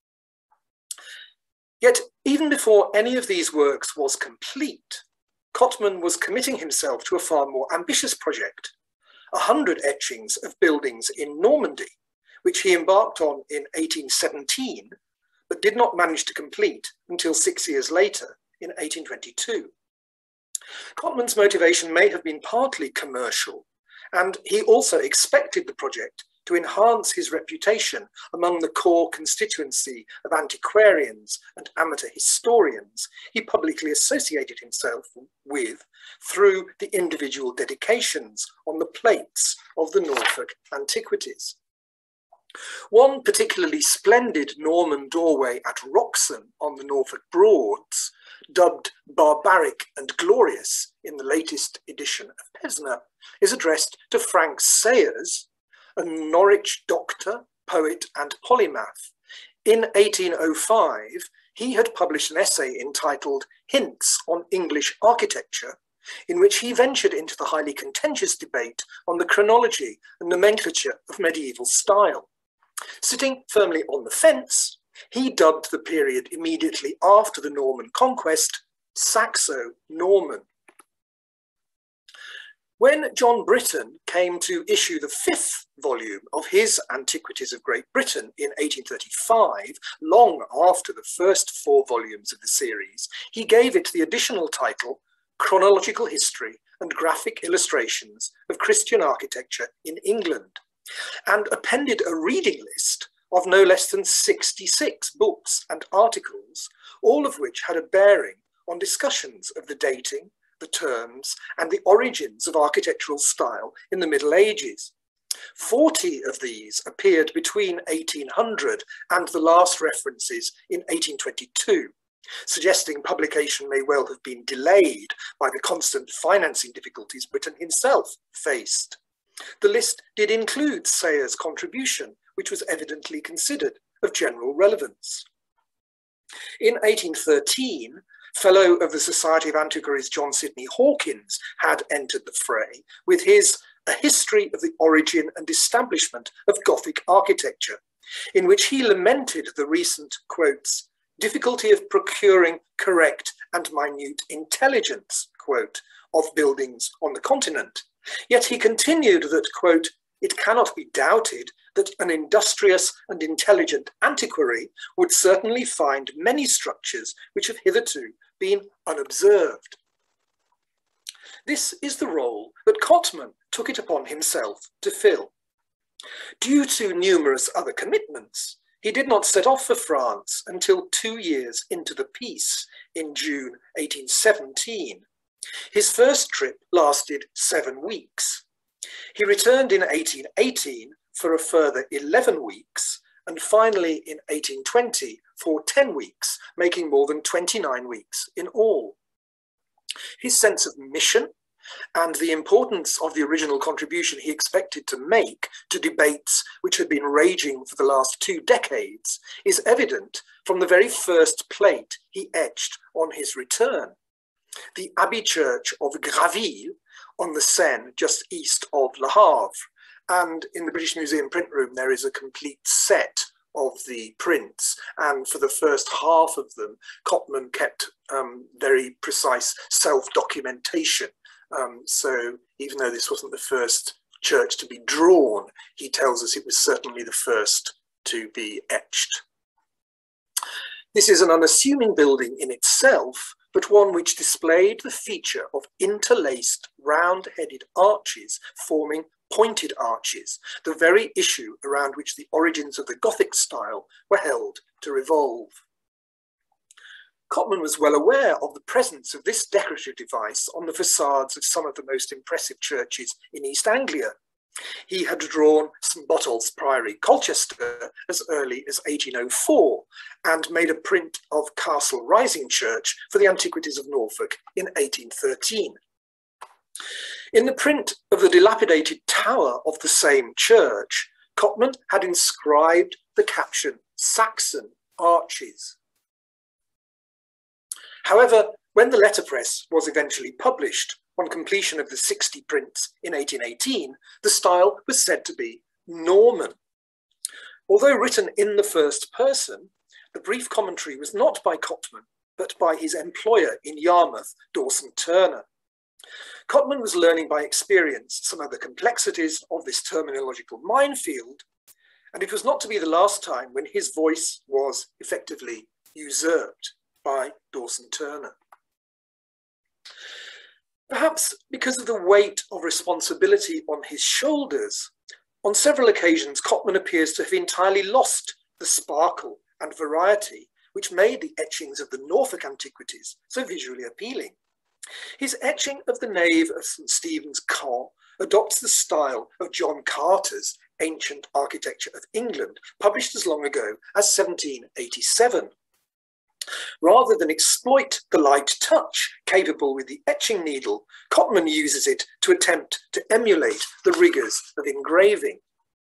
[SPEAKER 3] Yet, even before any of these works was complete, Cotman was committing himself to a far more ambitious project, 100 etchings of buildings in Normandy, which he embarked on in 1817, but did not manage to complete until 6 years later, in 1822. Cotman's motivation may have been partly commercial, and he also expected the project to enhance his reputation among the core constituency of antiquarians and amateur historians he publicly associated himself with through the individual dedications on the plates of the Norfolk Antiquities. One particularly splendid Norman doorway at Roxon on the Norfolk Broads, dubbed Barbaric and Glorious in the latest edition of Pesner, is addressed to Frank Sayers, a Norwich doctor, poet and polymath. In 1805, he had published an essay entitled Hints on English Architecture, in which he ventured into the highly contentious debate on the chronology and nomenclature of medieval style. Sitting firmly on the fence, he dubbed the period immediately after the Norman conquest Saxo-Norman. When John Britton came to issue the 5th volume of his Antiquities of Great Britain in 1835, long after the first 4 volumes of the series, he gave it the additional title Chronological History and Graphic Illustrations of Christian Architecture in England, and appended a reading list of no less than 66 books and articles, all of which had a bearing on discussions of the dating, the terms, and the origins of architectural style in the Middle Ages. 40 of these appeared between 1800 and the last references in 1822, suggesting publication may well have been delayed by the constant financing difficulties Britton himself faced. The list did include Sayers' contribution, which was evidently considered of general relevance. In 1813, Fellow of the Society of Antiquaries John Sidney Hawkins had entered the fray with his A History of the Origin and Establishment of Gothic Architecture, in which he lamented the recent, quotes, difficulty of procuring correct and minute intelligence, quote, of buildings on the continent. Yet he continued that, quote, it cannot be doubted that an industrious and intelligent antiquary would certainly find many structures which have hitherto been unobserved. This is the role that Cotman took it upon himself to fill. Due to numerous other commitments, he did not set off for France until 2 years into the peace in June 1817. His first trip lasted 7 weeks. He returned in 1818 for a further 11 weeks, and finally in 1820 for 10 weeks, making more than 29 weeks in all. His sense of mission and the importance of the original contribution he expected to make to debates which had been raging for the last 2 decades is evident from the very first plate he etched on his return. The Abbey Church of Graville on the Seine, just east of Le Havre. And in the British Museum print room, there is a complete set of the prints. And for the first half of them, Cotman kept very precise self-documentation. So even though this wasn't the first church to be drawn, he tells us it was certainly the first to be etched. This is an unassuming building in itself, but one which displayed the feature of interlaced round-headed arches forming pointed arches, the very issue around which the origins of the Gothic style were held to revolve. Cotman was well aware of the presence of this decorative device on the facades of some of the most impressive churches in East Anglia. He had drawn St Botolph's Priory, Colchester, as early as 1804 and made a print of Castle Rising Church for the Antiquities of Norfolk in 1813. In the print of the dilapidated tower of the same church, Cotman had inscribed the caption "Saxon Arches." However, when the letterpress was eventually published, on completion of the 60 prints in 1818, the style was said to be Norman. Although written in the first person, the brief commentary was not by Cotman, but by his employer in Yarmouth, Dawson Turner. Cotman was learning by experience some of the complexities of this terminological minefield, and it was not to be the last time when his voice was effectively usurped by Dawson Turner. Perhaps because of the weight of responsibility on his shoulders, on several occasions Cotman appears to have entirely lost the sparkle and variety which made the etchings of the Norfolk Antiquities so visually appealing. His etching of the nave of St Stephen's Caen adopts the style of John Carter's Ancient Architecture of England, published as long ago as 1787. Rather than exploit the light touch capable with the etching needle, Cotman uses it to attempt to emulate the rigours of engraving.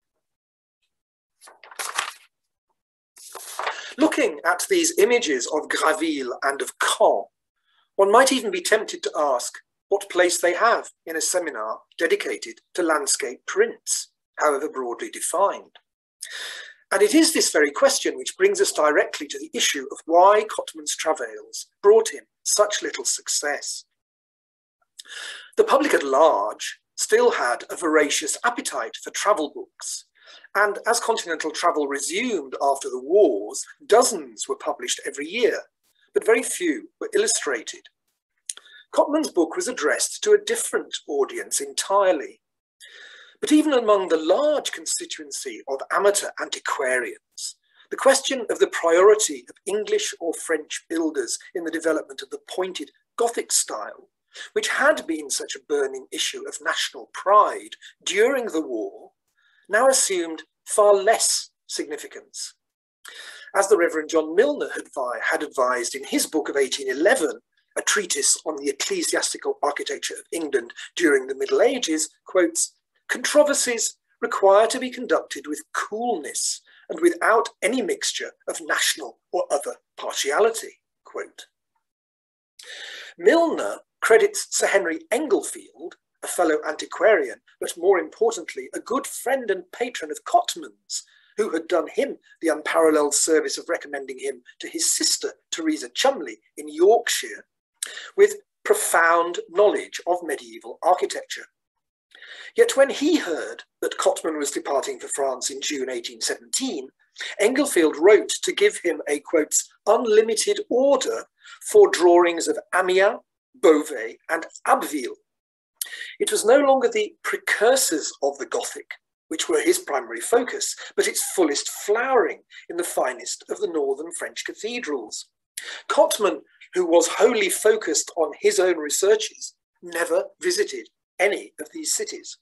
[SPEAKER 3] Looking at these images of Graville and of Caen, one might even be tempted to ask what place they have in a seminar dedicated to landscape prints, however broadly defined. And it is this very question which brings us directly to the issue of why Cotman's travails brought him such little success. The public at large still had a voracious appetite for travel books, and as continental travel resumed after the wars, dozens were published every year, but very few were illustrated. Cotman's book was addressed to a different audience entirely. But even among the large constituency of amateur antiquarians, the question of the priority of English or French builders in the development of the pointed Gothic style, which had been such a burning issue of national pride during the war, now assumed far less significance. As the Reverend John Milner had advised in his book of 1811, a treatise on the ecclesiastical architecture of England during the Middle Ages, quotes, "Controversies require to be conducted with coolness and without any mixture of national or other partiality." Quote. Milner credits Sir Henry Englefield, a fellow antiquarian, but more importantly, a good friend and patron of Cotman's, who had done him the unparalleled service of recommending him to his sister, Teresa Chumley, in Yorkshire, with profound knowledge of medieval architecture. Yet when he heard that Cotman was departing for France in June 1817, Englefield wrote to give him a, quote, "unlimited order for drawings of Amiens, Beauvais and Abbeville." It was no longer the precursors of the Gothic, which were his primary focus, but its fullest flowering in the finest of the northern French cathedrals. Cotman, who was wholly focused on his own researches, never visited any of these cities.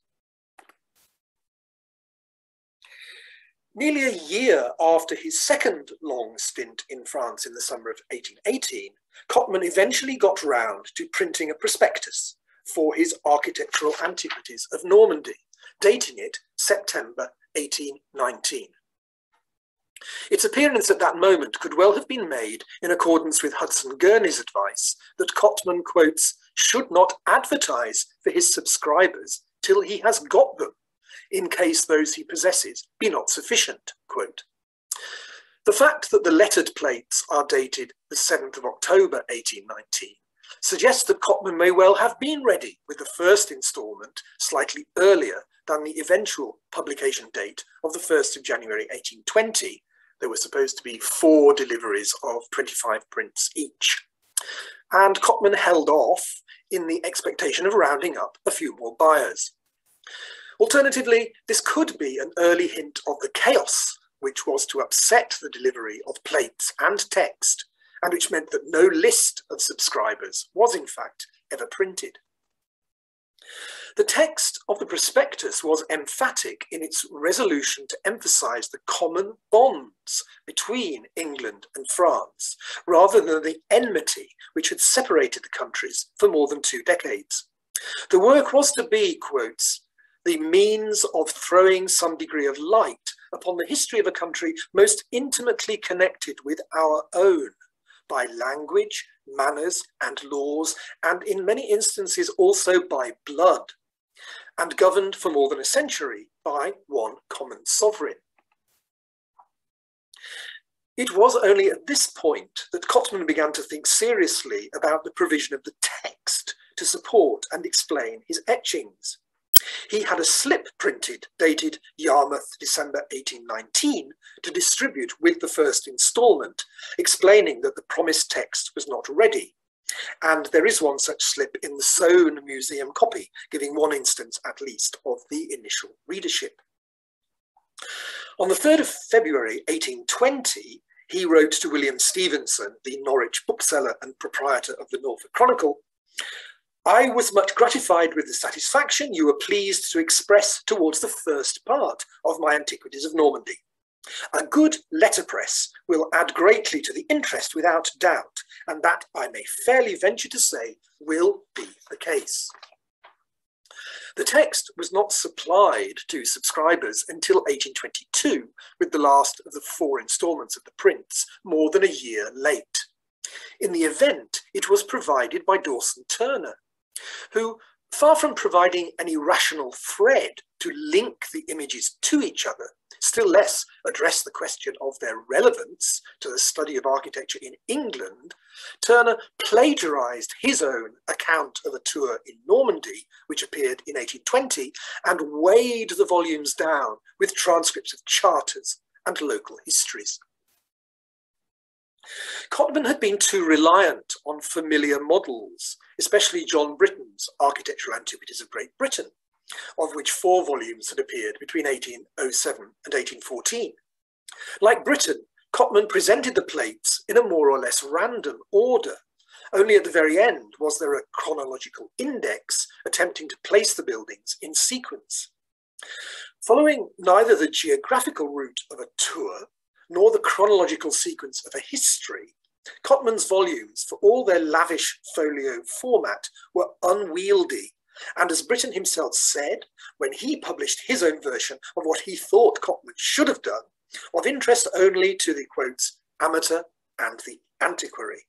[SPEAKER 3] Nearly a year after his second long stint in France in the summer of 1818, Cotman eventually got round to printing a prospectus for his Architectural Antiquities of Normandy, dating it September 1819. Its appearance at that moment could well have been made in accordance with Hudson Gurney's advice that Cotman, quotes, "should not advertise for his subscribers till he has got them, in case those he possesses be not sufficient," quote. The fact that the lettered plates are dated the 7th of October 1819 suggests that Cotman may well have been ready with the first instalment slightly earlier than the eventual publication date of the 1st of January 1820. There were supposed to be 4 deliveries of 25 prints each. and Cotman held off in the expectation of rounding up a few more buyers. Alternatively, this could be an early hint of the chaos which was to upset the delivery of plates and text, and which meant that no list of subscribers was in fact ever printed. The text of the prospectus was emphatic in its resolution to emphasize the common bonds between England and France, rather than the enmity which had separated the countries for more than 2 decades. The work was to be, quotes, the means of throwing some degree of light upon the history of a country most intimately connected with our own, by language, manners, and laws, and in many instances also by blood, and governed for more than a century by one common sovereign. It was only at this point that Cotman began to think seriously about the provision of the text to support and explain his etchings. He had a slip printed, dated Yarmouth, December 1819, to distribute with the first instalment, explaining that the promised text was not ready. And there is one such slip in the Soane Museum copy, giving one instance at least of the initial readership. On the 3rd of February 1820, he wrote to William Stevenson, the Norwich bookseller and proprietor of the Norfolk Chronicle, "I was much gratified with the satisfaction you were pleased to express towards the first part of my Antiquities of Normandy. A good letterpress will add greatly to the interest without doubt, and that I may fairly venture to say will be the case." The text was not supplied to subscribers until 1822, with the last of the 4 instalments of the prints, more than a year late. In the event, it was provided by Dawson Turner, who, far from providing any rational thread to link the images to each other, still less address the question of their relevance to the study of architecture in England, Turner plagiarized his own account of a tour in Normandy, which appeared in 1820, and weighed the volumes down with transcripts of charters and local histories. Cotman had been too reliant on familiar models, especially John Britton's Architectural Antiquities of Great Britain, of which 4 volumes had appeared between 1807 and 1814. Like Britton, Cotman presented the plates in a more or less random order. Only at the very end was there a chronological index attempting to place the buildings in sequence. Following neither the geographical route of a tour nor the chronological sequence of a history, Cotman's volumes, for all their lavish folio format, were unwieldy, and as Britton himself said, when he published his own version of what he thought Cotman should have done, of interest only to the, quotes, amateur and the antiquary.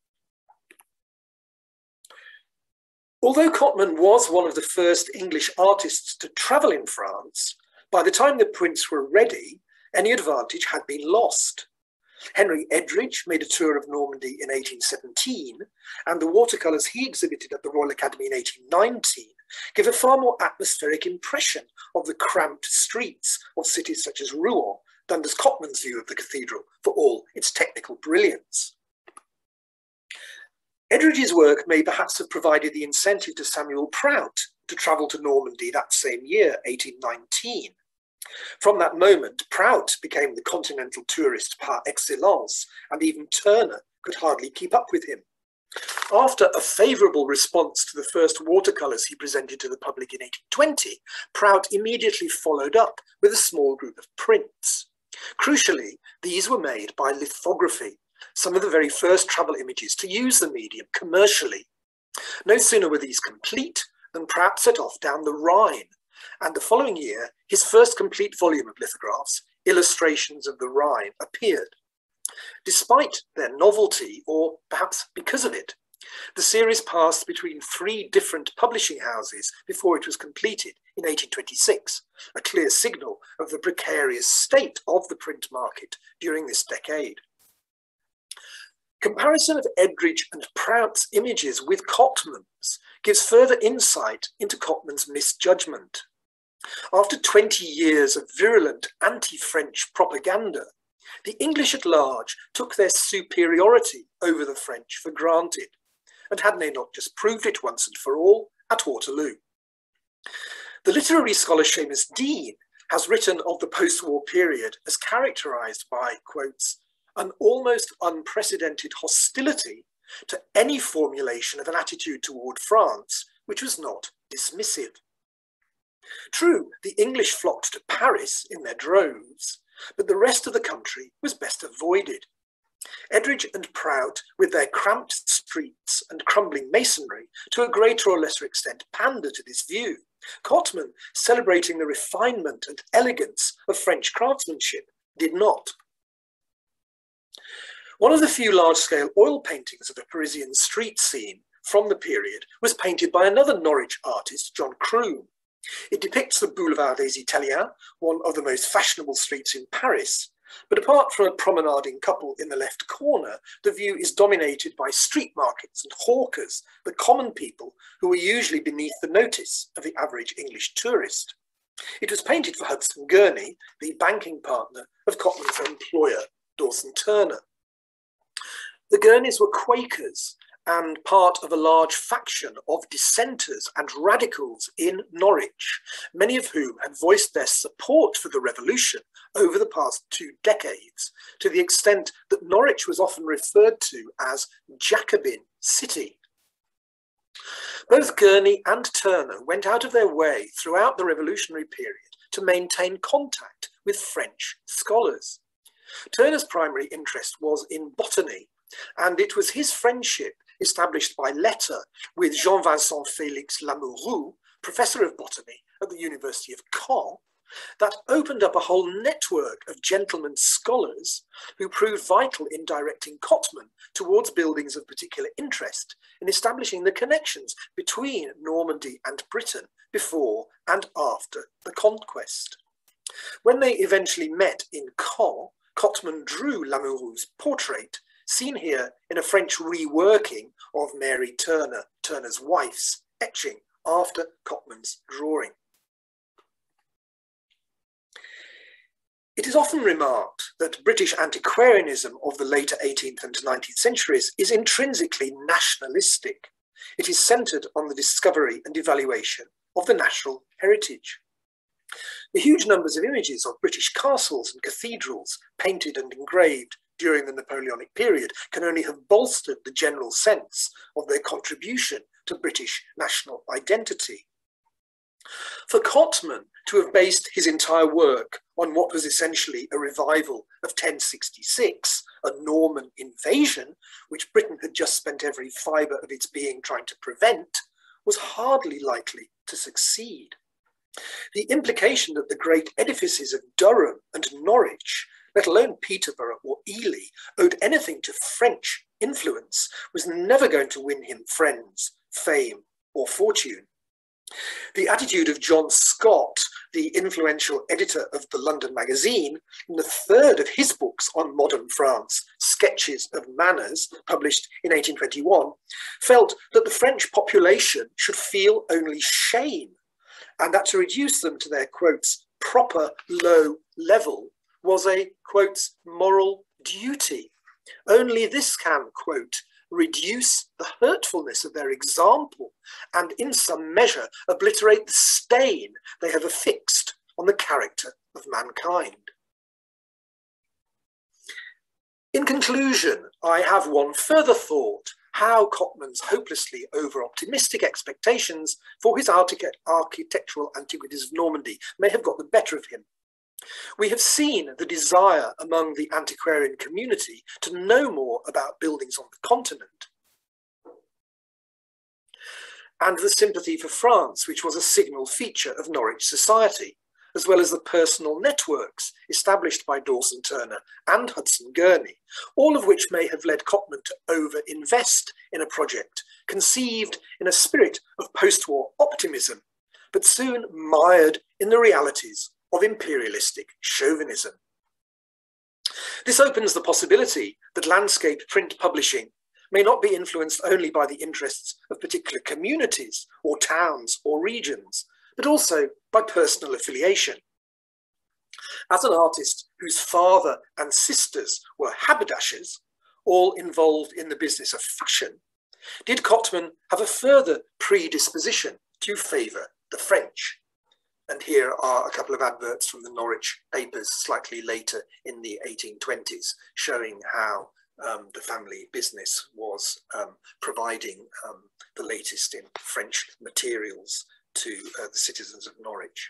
[SPEAKER 3] Although Cotman was one of the first English artists to travel in France, by the time the prints were ready, any advantage had been lost. Henry Edridge made a tour of Normandy in 1817, and the watercolours he exhibited at the Royal Academy in 1819 give a far more atmospheric impression of the cramped streets of cities such as Rouen than does Cotman's view of the cathedral, for all its technical brilliance. Edridge's work may perhaps have provided the incentive to Samuel Prout to travel to Normandy that same year, 1819. From that moment, Prout became the continental tourist par excellence, and even Turner could hardly keep up with him. After a favourable response to the first watercolours he presented to the public in 1820, Prout immediately followed up with a small group of prints. Crucially, these were made by lithography, some of the very first travel images to use the medium commercially. No sooner were these complete than Prout set off down the Rhine, and the following year, his first complete volume of lithographs, Illustrations of the Rhine, appeared. Despite their novelty, or perhaps because of it, the series passed between 3 different publishing houses before it was completed in 1826, a clear signal of the precarious state of the print market during this decade. Comparison of Edridge and Prout's images with Cotman's gives further insight into Cotman's misjudgment. After 20 years of virulent anti-French propaganda, the English at large took their superiority over the French for granted. and had they not just proved it once and for all at Waterloo? The literary scholar Seamus Dean has written of the post-war period as characterised by, quotes, an almost unprecedented hostility to any formulation of an attitude toward France, which was not dismissive. True, the English flocked to Paris in their droves, but the rest of the country was best avoided. Edridge and Prout, with their cramped streets and crumbling masonry, to a greater or lesser extent pander to this view. Cotman, celebrating the refinement and elegance of French craftsmanship, did not. One of the few large-scale oil paintings of a Parisian street scene from the period was painted by another Norwich artist, John Croom. It depicts the Boulevard des Italiens, one of the most fashionable streets in Paris, but apart from a promenading couple in the left corner, the view is dominated by street markets and hawkers, the common people who were usually beneath the notice of the average English tourist. It was painted for Hudson Gurney, the banking partner of Cotman's employer, Dawson Turner. The Gurneys were Quakers and part of a large faction of dissenters and radicals in Norwich, many of whom had voiced their support for the revolution over the past 2 decades, to the extent that Norwich was often referred to as Jacobin City. Both Gurney and Turner went out of their way throughout the revolutionary period to maintain contact with French scholars. Turner's primary interest was in botany, and it was his friendship established by letter with Jean-Vincent Félix Lamoureux, professor of botany at the University of Caen, that opened up a whole network of gentlemen scholars who proved vital in directing Cotman towards buildings of particular interest in establishing the connections between Normandy and Britain before and after the conquest. When they eventually met in Caen, Cotman drew Lamoureux's portrait, seen here in a French reworking of Mary Turner, Turner's wife's etching after Cotman's drawing. It is often remarked that British antiquarianism of the later 18th and 19th centuries is intrinsically nationalistic. It is centred on the discovery and evaluation of the national heritage. The huge numbers of images of British castles and cathedrals painted and engraved during the Napoleonic period can only have bolstered the general sense of their contribution to British national identity. For Cotman to have based his entire work on what was essentially a revival of 1066, a Norman invasion, which Britain had just spent every fibre of its being trying to prevent, was hardly likely to succeed. The implication that the great edifices of Durham and Norwich, let alone Peterborough or Ely, owed anything to French influence was never going to win him friends, fame, or fortune. The attitude of John Scott, the influential editor of the London Magazine, in the third of his books on modern France, Sketches of Manners, published in 1821, felt that the French population should feel only shame, and that to reduce them to their, quotes, proper low level was a, quotes, moral duty. Only this can, quote, reduce the hurtfulness of their example and in some measure obliterate the stain they have affixed on the character of mankind. In conclusion, I have one further thought: how Cotman's hopelessly over-optimistic expectations for his architectural antiquities of Normandy may have got the better of him. We have seen the desire among the antiquarian community to know more about buildings on the continent, and the sympathy for France, which was a signal feature of Norwich society, as well as the personal networks established by Dawson Turner and Hudson Gurney, all of which may have led Cotman to over-invest in a project conceived in a spirit of post-war optimism, but soon mired in the realities of imperialistic chauvinism. This opens the possibility that landscape print publishing may not be influenced only by the interests of particular communities or towns or regions, but also by personal affiliation. As an artist whose father and sisters were haberdashers, all involved in the business of fashion, Did Cotman have a further predisposition to favour the French? And here are a couple of adverts from the Norwich papers slightly later in the 1820s, showing how the family business was providing the latest in French materials to the citizens of Norwich.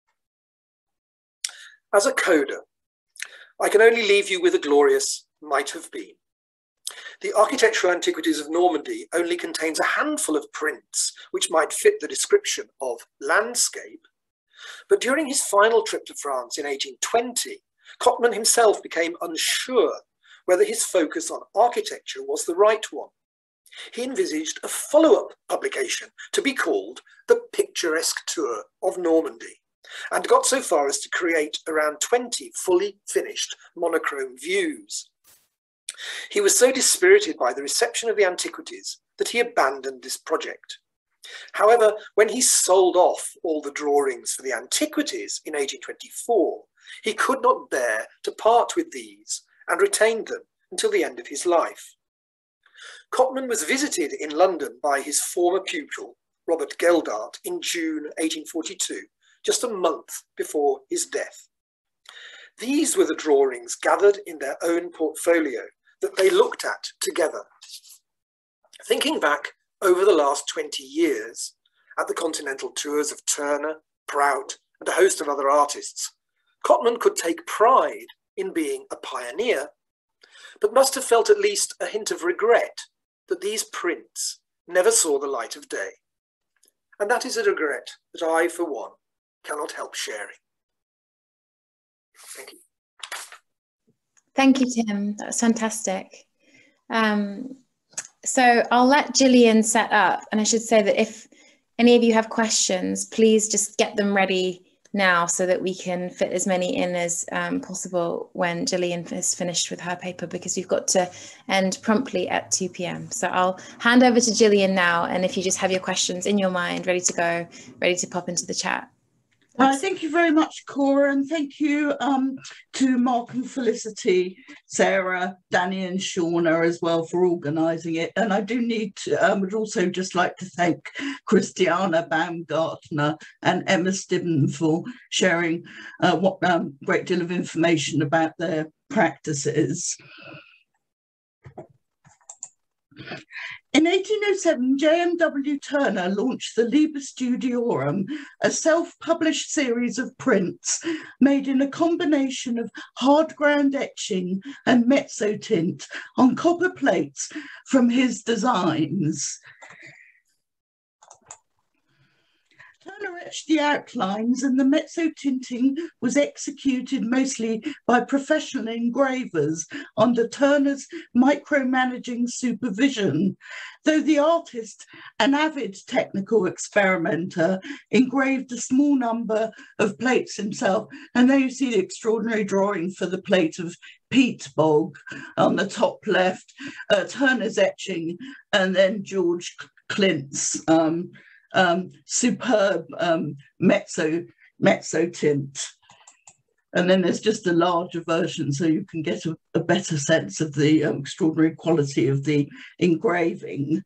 [SPEAKER 3] As a coda, I can only leave you with a glorious might have been. The Architectural Antiquities of Normandy only contains a handful of prints which might fit the description of landscape, but during his final trip to France in 1820, Cotman himself became unsure whether his focus on architecture was the right one. He envisaged a follow-up publication to be called the Picturesque Tour of Normandy, and got so far as to create around 20 fully finished monochrome views. He was so dispirited by the reception of the Antiquities that he abandoned this project. However, when he sold off all the drawings for the Antiquities in 1824, he could not bear to part with these and retained them until the end of his life. Cotman was visited in London by his former pupil, Robert Geldart, in June 1842, just a month before his death. These were the drawings gathered in their own portfolio that they looked at together. Thinking back over the last 20 years at the continental tours of Turner, Prout, and a host of other artists, Cotman could take pride in being a pioneer, but must have felt at least a hint of regret that these prints never saw the light of day. And that is a regret that I, for one, cannot help sharing. Thank you.
[SPEAKER 1] Thank you, Tim. That was fantastic. So I'll let Gillian set up, and I should say that if any of you have questions, please just get them ready now so that we can fit as many in as possible when Gillian is finished with her paper, because we've got to end promptly at 2 p.m. So I'll hand over to Gillian now, and if you just have your questions in your mind, ready to go, ready to pop into the chat.
[SPEAKER 4] Thank you very much, Cora, and thank you to Mark and Felicity, Sarah, Danny and Shauna as well for organising it. And I do need to, would also just like to thank Christiana Baumgartner and Emma Stibben for sharing what great deal of information about their practices. In 1807, J.M.W. Turner launched the Liber Studiorum, a self-published series of prints made in a combination of hard ground etching and mezzotint on copper plates from his designs. Turner etched the outlines, and the mezzotinting was executed mostly by professional engravers under Turner's micromanaging supervision, though the artist, an avid technical experimenter, engraved a small number of plates himself. And there you see the extraordinary drawing for the plate of peat bog on the top left, Turner's etching, and then George Clint's superb mezzotint. And then there's just a larger version so you can get a better sense of the extraordinary quality of the engraving.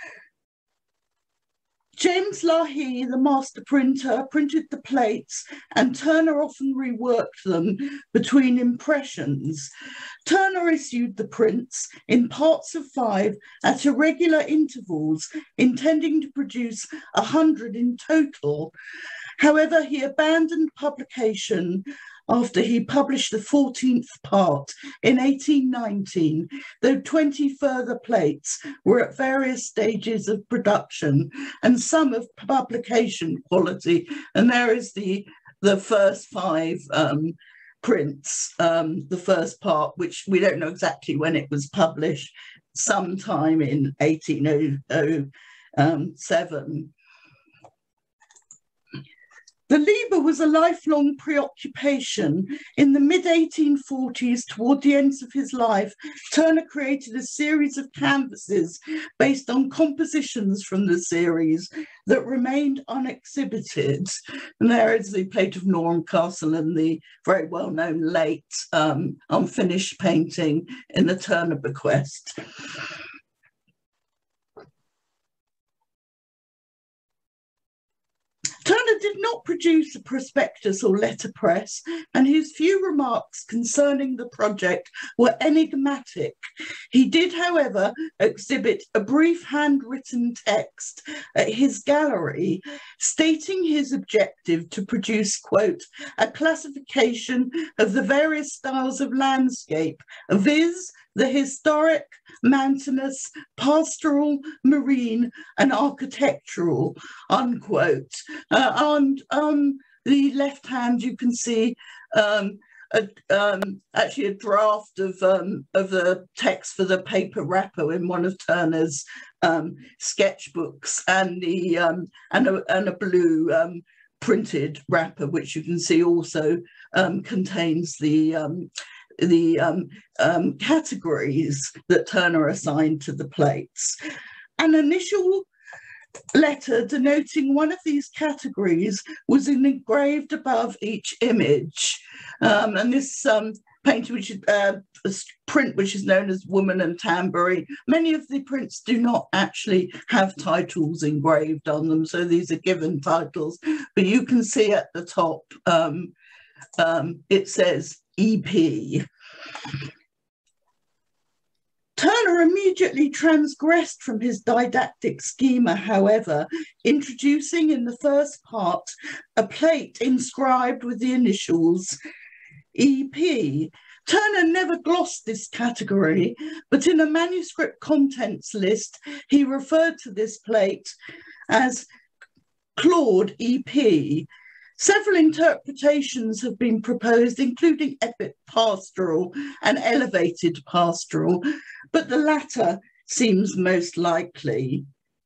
[SPEAKER 4] James Lahey, the master printer, printed the plates, and Turner often reworked them between impressions. Turner issued the prints in parts of 5 at irregular intervals, intending to produce 100 in total. However, he abandoned publication after he published the 14th part in 1819, though 20 further plates were at various stages of production and some of publication quality. And there is the first 5 prints, the first part, which we don't know exactly when it was published, sometime in 1807. The Liber was a lifelong preoccupation. In the mid-1840s, toward the end of his life, Turner created a series of canvases based on compositions from the series that remained unexhibited. And there is the plate of Norham Castle and the very well-known late unfinished painting in the Turner bequest. Turner did not produce a prospectus or letterpress, and his few remarks concerning the project were enigmatic. He did, however, exhibit a brief handwritten text at his gallery stating his objective to produce, quote, a classification of the various styles of landscape, viz., the historic, mountainous, pastoral, marine, and architectural, unquote. And on the left hand, you can see actually a draft of the text for the paper wrapper in one of Turner's sketchbooks, and the and a blue printed wrapper, which you can see also contains the categories that Turner assigned to the plates. An initial letter denoting one of these categories was engraved above each image. And this painting, which is print which is known as Woman and Tambourine, many of the prints do not actually have titles engraved on them, so these are given titles, but you can see at the top it says EP. Turner immediately transgressed from his didactic schema, however, introducing in the first part a plate inscribed with the initials EP. Turner never glossed this category, but in a manuscript contents list, he referred to this plate as Claude EP. Several interpretations have been proposed, including epic pastoral and elevated pastoral, but the latter seems most likely.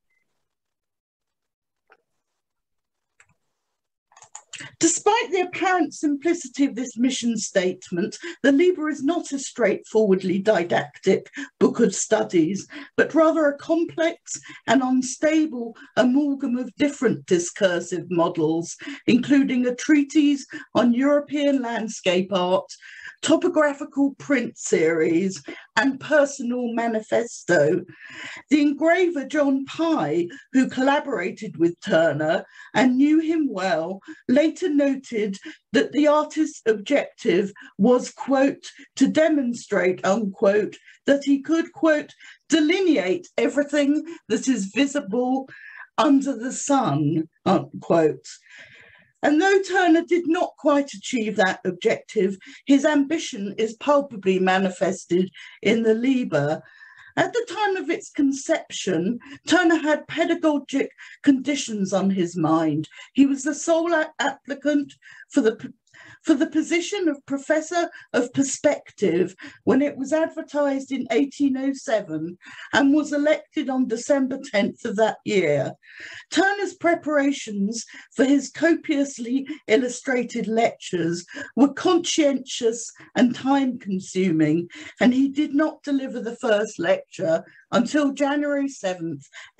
[SPEAKER 4] Despite the apparent simplicity of this mission statement, the Liber is not a straightforwardly didactic book of studies, but rather a complex and unstable amalgam of different discursive models, including a treatise on European landscape art, topographical print series, and personal manifesto. The engraver John Pye, who collaborated with Turner and knew him well, later noted that the artist's objective was, quote, to demonstrate, unquote, that he could, quote, delineate everything that is visible under the sun, unquote. And though Turner did not quite achieve that objective, his ambition is palpably manifested in the Liber. At the time of its conception, Turner had pedagogic conditions on his mind. He was the sole applicant for the position of Professor of Perspective when it was advertised in 1807 and was elected on December 10th of that year. Turner's preparations for his copiously illustrated lectures were conscientious and time-consuming, and he did not deliver the first lecture until January 7th,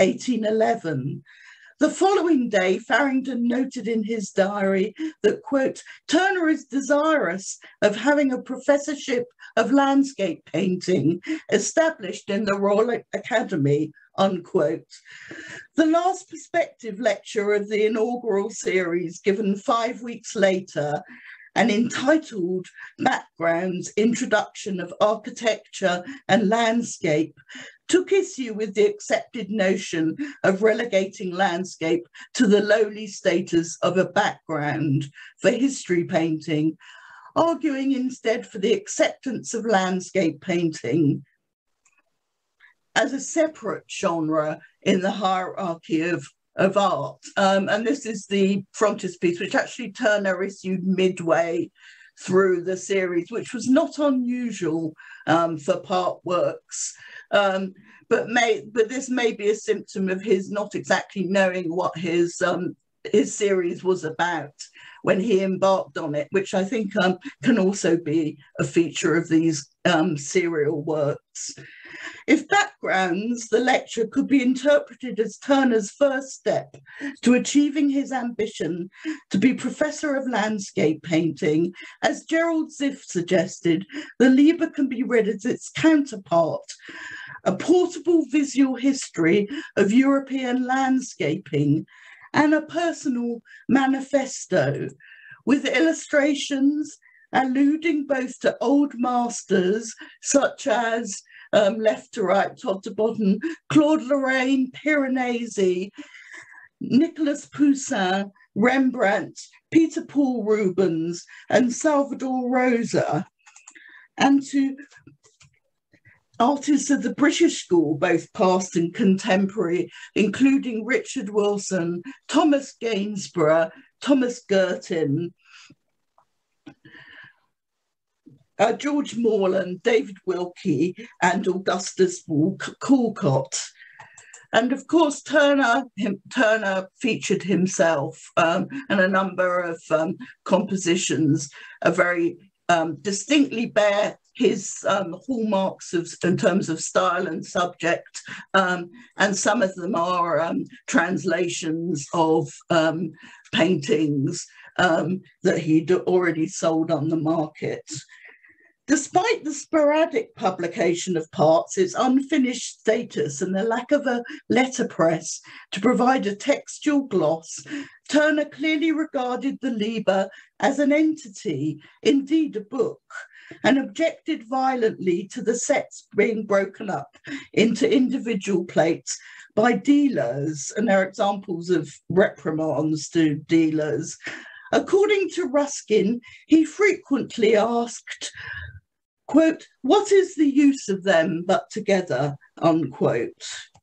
[SPEAKER 4] 1811. The following day, Farrington noted in his diary that, quote, Turner is desirous of having a professorship of landscape painting established in the Royal Academy, unquote. The last perspective lecture of the inaugural series, given 5 weeks later, and entitled Backgrounds, Introduction of Architecture and Landscape, took issue with the accepted notion of relegating landscape to the lowly status of a background for history painting, arguing instead for the acceptance of landscape painting as a separate genre in the hierarchy of art. And this is the frontispiece, which actually Turner issued midway through the series, which was not unusual for part works. But this may be a symptom of his not exactly knowing what his series was about when he embarked on it, which I think can also be a feature of these serial works. If backgrounds, the lecture could be interpreted as Turner's first step to achieving his ambition to be Professor of Landscape Painting, as Gerald Ziff suggested, the Liber can be read as its counterpart, a portable visual history of European landscaping, and a personal manifesto with illustrations alluding both to old masters such as left to right, top to bottom, Claude Lorraine, Piranesi, Nicolas Poussin, Rembrandt, Peter Paul Rubens, and Salvador Rosa, and to artists of the British school, both past and contemporary, including Richard Wilson, Thomas Gainsborough, Thomas Girtin, George Morland, David Wilkie, and Augustus Walcott. And of course, Turner featured himself, and a number of compositions are very distinctly bear his hallmarks in terms of style and subject, and some of them are translations of paintings that he'd already sold on the market. Despite the sporadic publication of parts, its unfinished status and the lack of a letterpress to provide a textual gloss, Turner clearly regarded the Liber as an entity, indeed a book, and objected violently to the sets being broken up into individual plates by dealers, and there are examples of reprimands to dealers. According to Ruskin, he frequently asked, quote, "What is the use of them but together," unquote.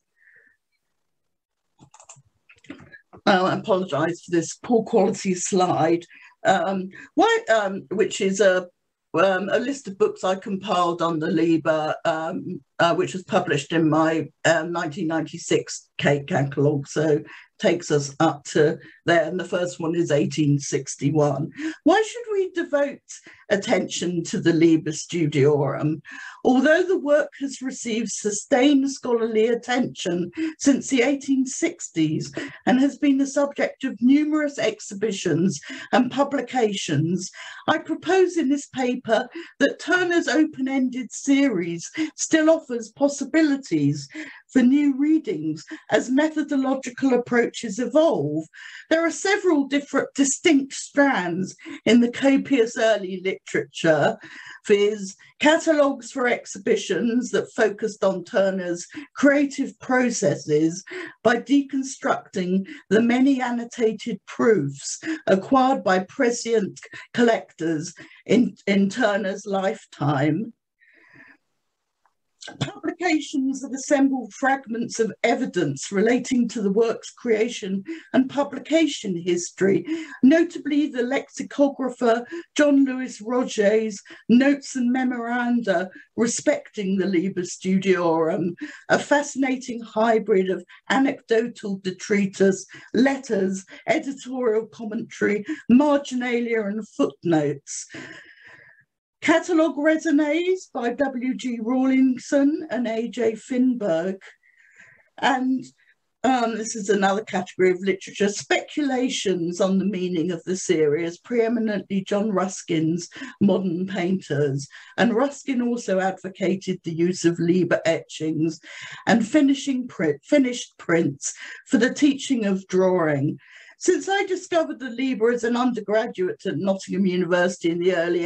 [SPEAKER 4] I apologise for this poor quality slide, which is a list of books I compiled on the Liber, which was published in my 1996 Kate catalogue, so takes us up to there, and the first one is 1861. Why should we devote attention to the Liber Studiorum? Although the work has received sustained scholarly attention since the 1860s and has been the subject of numerous exhibitions and publications, I propose in this paper that Turner's open-ended series still offers possibilities for new readings as methodological approaches evolve. There are several distinct strands in the copious early literature, viz. Catalogues for exhibitions that focused on Turner's creative processes by deconstructing the many annotated proofs acquired by prescient collectors in Turner's lifetime. Publications that assembled fragments of evidence relating to the work's creation and publication history, notably the lexicographer John Lewis Roget's notes and memoranda respecting the Liber Studiorum, a fascinating hybrid of anecdotal detritus, letters, editorial commentary, marginalia, and footnotes. Catalogue Raisonnés by W.G. Rawlinson and A.J. Finberg. And this is another category of literature, speculations on the meaning of the series, preeminently John Ruskin's Modern Painters. And Ruskin also advocated the use of Liber etchings and finished prints for the teaching of drawing. Since I discovered the Liber as an undergraduate at Nottingham University in the early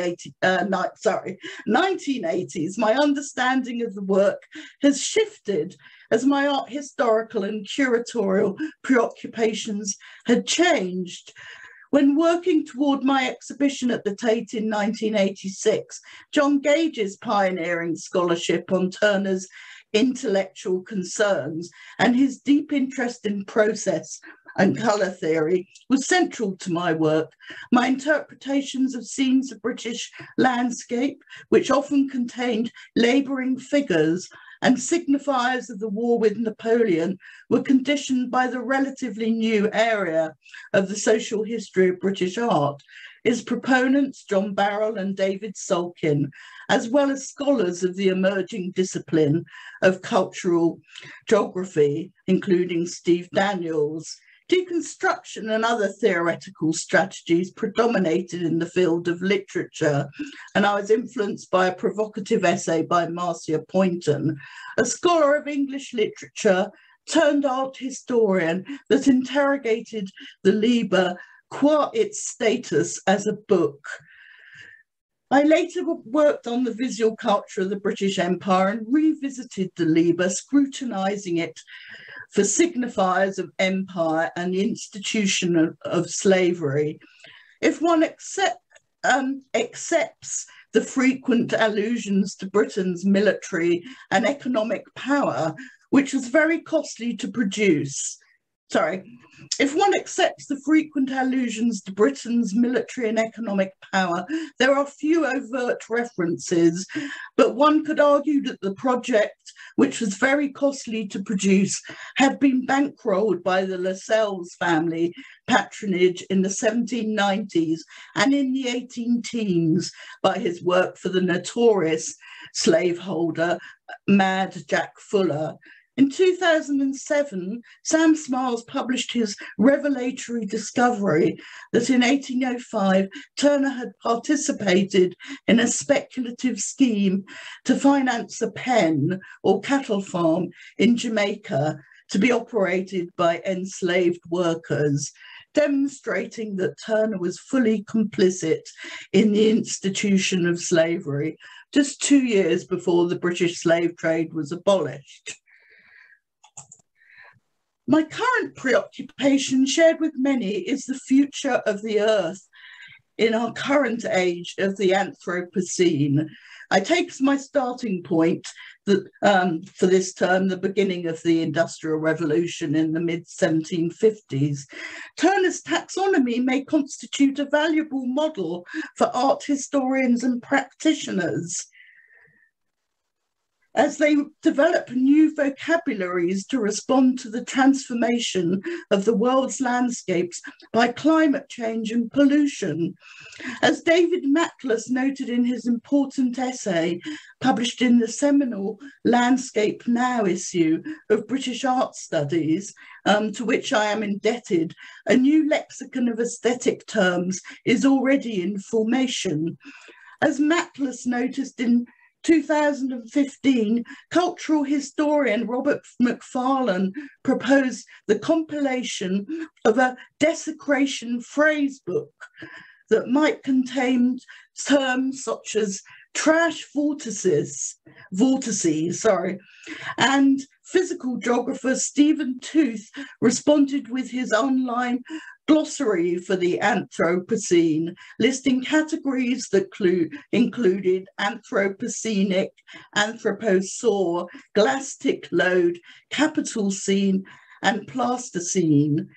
[SPEAKER 4] 1980s, my understanding of the work has shifted as my art historical and curatorial preoccupations had changed. When working toward my exhibition at the Tate in 1986, John Gage's pioneering scholarship on Turner's intellectual concerns and his deep interest in process and colour theory was central to my work. My interpretations of scenes of British landscape, which often contained labouring figures and signifiers of the war with Napoleon, were conditioned by the relatively new area of the social history of British art. Its proponents, John Barrell and David Sulkin, as well as scholars of the emerging discipline of cultural geography, including Steve Daniels. Deconstruction and other theoretical strategies predominated in the field of literature, and I was influenced by a provocative essay by Marcia Poynton, a scholar of English literature, turned art historian that interrogated the Liber qua its status as a book. I later worked on the visual culture of the British Empire and revisited the Liber, scrutinising it for signifiers of empire and the institution of slavery. If one accepts the frequent allusions to Britain's military and economic power, which was very costly to produce. If one accepts the frequent allusions to Britain's military and economic power, there are few overt references, but one could argue that the project, which was very costly to produce, had been bankrolled by the Lascelles family patronage in the 1790s and in the 18 teens by his work for the notorious slaveholder Mad Jack Fuller. In 2007, Sam Smiles published his revelatory discovery that in 1805, Turner had participated in a speculative scheme to finance a pen or cattle farm in Jamaica to be operated by enslaved workers, demonstrating that Turner was fully complicit in the institution of slavery, just 2 years before the British slave trade was abolished. My current preoccupation, shared with many, is the future of the earth in our current age of the Anthropocene. I take as my starting point that, for this term, the beginning of the Industrial Revolution in the mid-1750s. Turner's taxonomy may constitute a valuable model for art historians and practitioners as they develop new vocabularies to respond to the transformation of the world's landscapes by climate change and pollution. As David Mackless noted in his important essay, published in the seminal Landscape Now issue of British Art Studies, to which I am indebted, a new lexicon of aesthetic terms is already in formation. As Mackless noticed in 2015, cultural historian Robert Macfarlane proposed the compilation of a desecration phrase book that might contain terms such as trash vortices, and physical geographer Stephen Tooth responded with his online glossary for the Anthropocene, listing categories that included Anthropocenic, Anthroposaur, Glastic Load, Capital Scene, and Plasticine.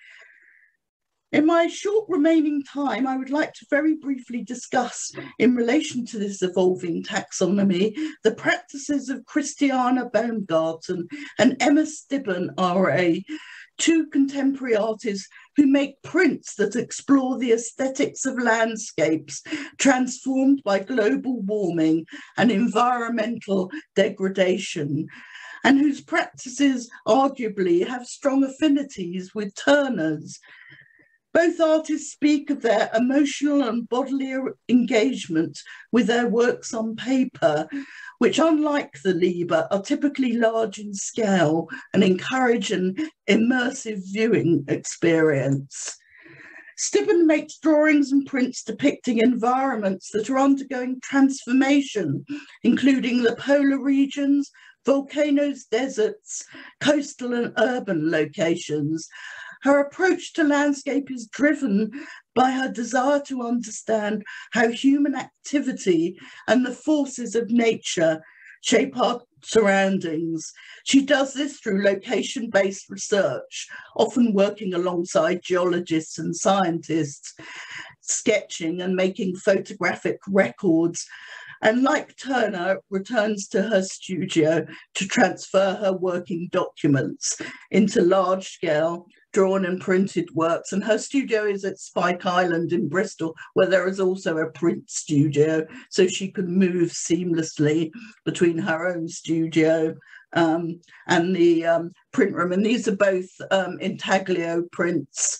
[SPEAKER 4] In my short remaining time, I would like to very briefly discuss, in relation to this evolving taxonomy, the practices of Christiana Baumgarten and Emma Stibben RA, two contemporary artists who make prints that explore the aesthetics of landscapes transformed by global warming and environmental degradation, and whose practices arguably have strong affinities with Turner's. Both artists speak of their emotional and bodily engagement with their works on paper, which, unlike the Liber, are typically large in scale and encourage an immersive viewing experience. Stibben makes drawings and prints depicting environments that are undergoing transformation, including the polar regions, volcanoes, deserts, coastal and urban locations. Her approach to landscape is driven by her desire to understand how human activity and the forces of nature shape our surroundings. She does this through location-based research, often working alongside geologists and scientists, sketching and making photographic records, and like Turner, returns to her studio to transfer her working documents into large-scale drawn and printed works. And her studio is at Spike Island in Bristol, where there is also a print studio, so she can move seamlessly between her own studio and the print room. And these are both intaglio prints,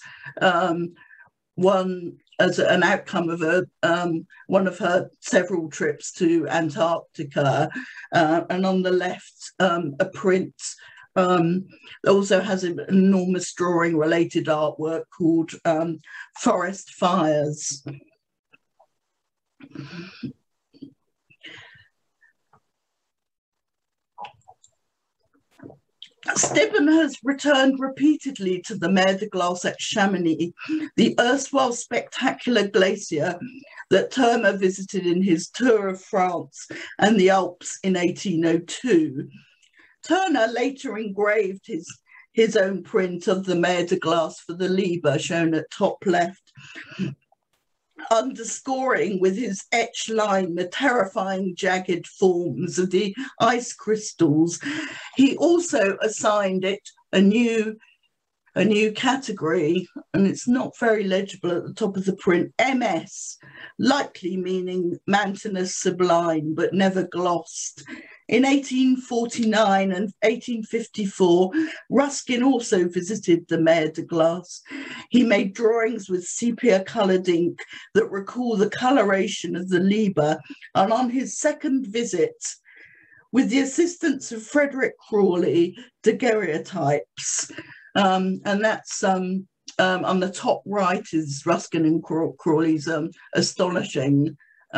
[SPEAKER 4] one as an outcome of one of her several trips to Antarctica, and on the left, a print Also has an enormous drawing-related artwork called Forest Fires. Stibben has returned repeatedly to the Mer de Glace at Chamonix, the erstwhile spectacular glacier that Turner visited in his tour of France and the Alps in 1802. Turner later engraved his own print of the Mer de Glace for the Liber, shown at top left, underscoring with his etched line the terrifying jagged forms of the ice crystals. He also assigned it a new category, and it's not very legible at the top of the print, MS, likely meaning mountainous sublime, but never glossed. In 1849 and 1854, Ruskin also visited the Mer de Glace. He made drawings with sepia-coloured ink that recall the coloration of the Liber, and on his second visit, with the assistance of Frederick Crawley, daguerreotypes. And that's on the top right is Ruskin and Crawley's astonishing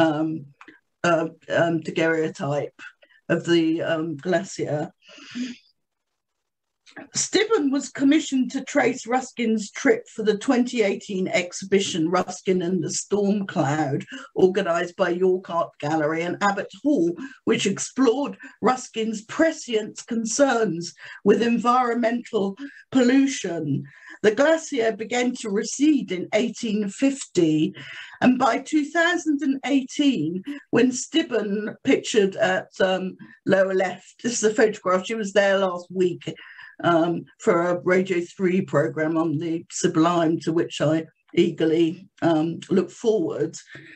[SPEAKER 4] daguerreotype of the glacier. Stibben was commissioned to trace Ruskin's trip for the 2018 exhibition Ruskin and the Storm Cloud, organised by York Art Gallery and Abbott Hall, which explored Ruskin's prescient concerns with environmental pollution. The glacier began to recede in 1850, and by 2018, when Stibben pictured at lower left, this is a photograph, she was there last week, for a Radio 3 programme on the Sublime, to which I eagerly look forward.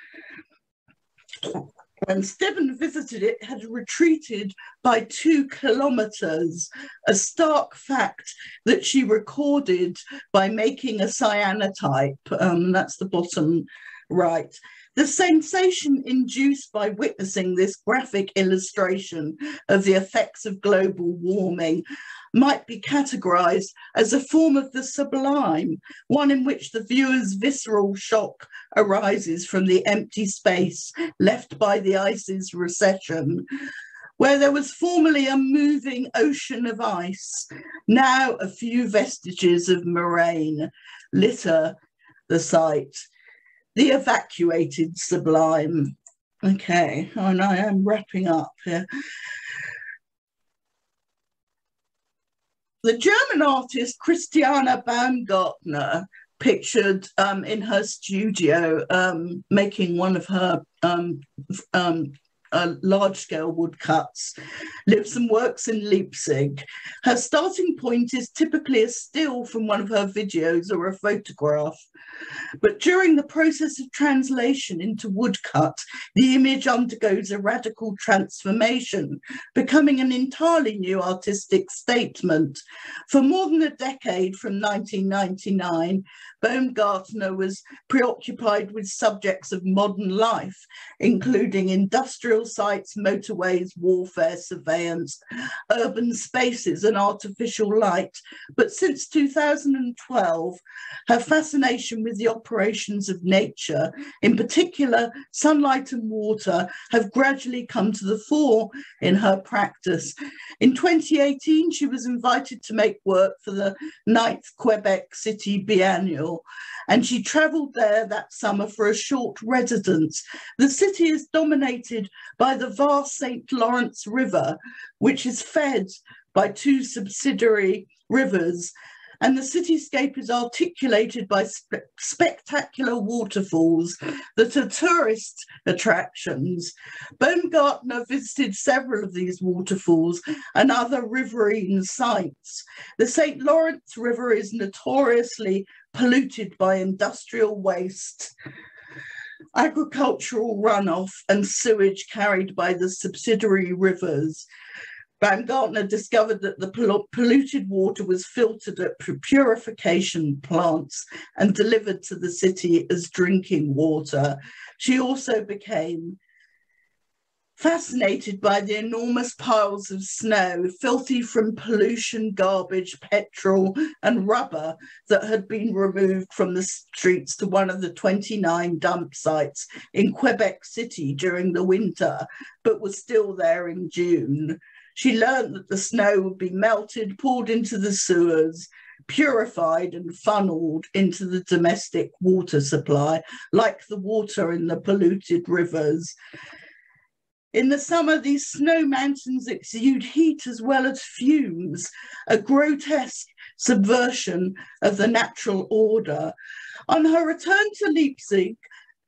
[SPEAKER 4] When Stibben visited it, had retreated by 2 kilometres, a stark fact that she recorded by making a cyanotype. That's the bottom right. The sensation induced by witnessing this graphic illustration of the effects of global warming might be categorized as a form of the sublime, one in which the viewer's visceral shock arises from the empty space left by the ice's recession. Where there was formerly a moving ocean of ice, now a few vestiges of moraine litter the site. The evacuated sublime. Okay, and I am wrapping up here. The German artist Christiane Baumgartner, pictured in her studio, making one of her large-scale woodcuts, lives and works in Leipzig. Her starting point is typically a still from one of her videos or a photograph. But during the process of translation into woodcut, the image undergoes a radical transformation, becoming an entirely new artistic statement. For more than a decade, from 1999, Baumgartner was preoccupied with subjects of modern life, including industrial sites, motorways, warfare, surveillance, urban spaces, and artificial light. But since 2012, her fascination with the operations of nature, in particular sunlight and water, have gradually come to the fore in her practice. In 2018, she was invited to make work for the 9th Quebec City Biennial, and she travelled there that summer for a short residence. The city is dominated by the vast St. Lawrence River, which is fed by 2 subsidiary rivers, and the cityscape is articulated by spectacular waterfalls that are tourist attractions. Baumgartner visited several of these waterfalls and other riverine sites. The St. Lawrence River is notoriously polluted by industrial waste, agricultural runoff, and sewage carried by the subsidiary rivers. Baumgartner discovered that the polluted water was filtered at purification plants and delivered to the city as drinking water. She also became fascinated by the enormous piles of snow, filthy from pollution, garbage, petrol, and rubber that had been removed from the streets to one of the 29 dump sites in Quebec City during the winter, but was still there in June. She learned that the snow would be melted, poured into the sewers, purified and funneled into the domestic water supply, like the water in the polluted rivers. In the summer, these snow mountains exude heat as well as fumes, a grotesque subversion of the natural order. On her return to Leipzig,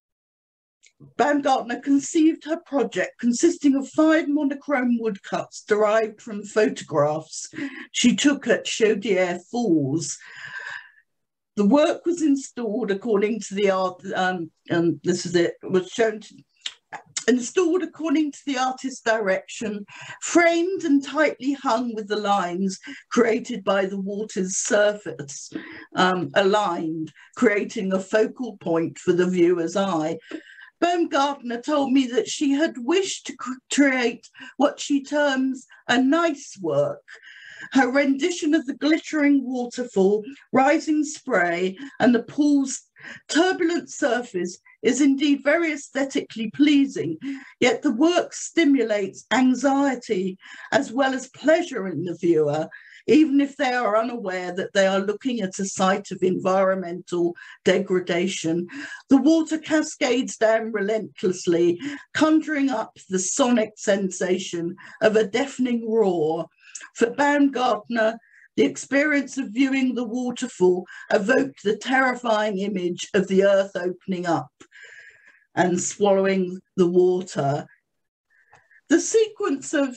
[SPEAKER 4] Baumgartner conceived her project consisting of 5 monochrome woodcuts derived from photographs she took at Chaudière Falls. The work was installed according to the art, and this is it, was shown to installed according to the artist's direction, framed and tightly hung with the lines created by the water's surface, aligned, creating a focal point for the viewer's eye. Baumgartner told me that she had wished to create what she terms a nice work. Her rendition of the glittering waterfall, rising spray, and the pool's turbulent surface is indeed very aesthetically pleasing, yet the work stimulates anxiety as well as pleasure in the viewer, even if they are unaware that they are looking at a site of environmental degradation. The water cascades down relentlessly, conjuring up the sonic sensation of a deafening roar. For Baumgartner, the experience of viewing the waterfall evoked the terrifying image of the earth opening up and swallowing the water. The sequence of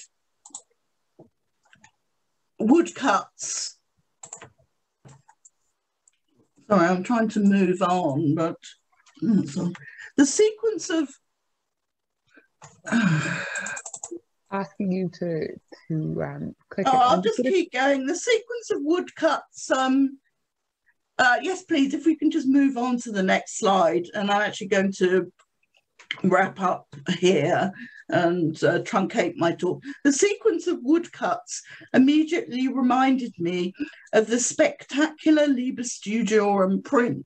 [SPEAKER 4] woodcuts. Sorry, I'm trying to move on, but the sequence of
[SPEAKER 5] asking you to click it.
[SPEAKER 4] I'll just keep going. The sequence of woodcuts. Yes, please, if we can just move on to the next slide. And I'm actually going to wrap up here and truncate my talk. The sequence of woodcuts immediately reminded me of the spectacular Liber Studiorum print,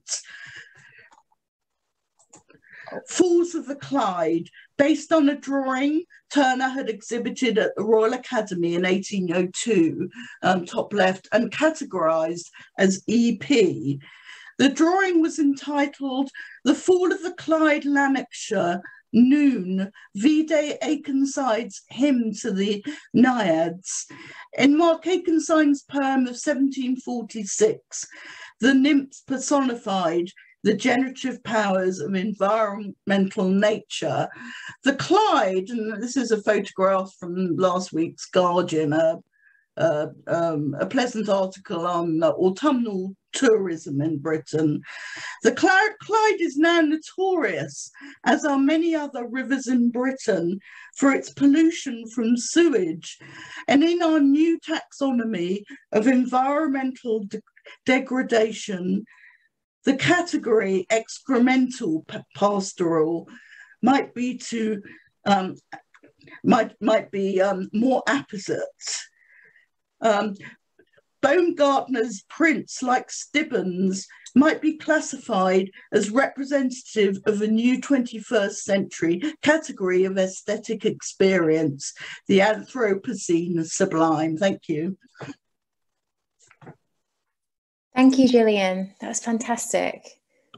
[SPEAKER 4] Falls of the Clyde, based on a drawing Turner had exhibited at the Royal Academy in 1802, top left, and categorised as EP. The drawing was entitled The Fall of the Clyde, Lanarkshire, Noon, Vide Akenside's Hymn to the Naiads. In Mark Akenside's poem of 1746, the nymphs personified the generative powers of environmental nature. The Clyde, and this is a photograph from last week's Guardian, a pleasant article on autumnal tourism in Britain. The Clyde is now notorious, as are many other rivers in Britain, for its pollution from sewage. And in our new taxonomy of environmental degradation, the category excremental pastoral might be more apposite. Baumgartner's prints, like Stibben's, might be classified as representative of a new 21st century category of aesthetic experience, the Anthropocene sublime. Thank you.
[SPEAKER 1] Thank you, Gillian. That was fantastic.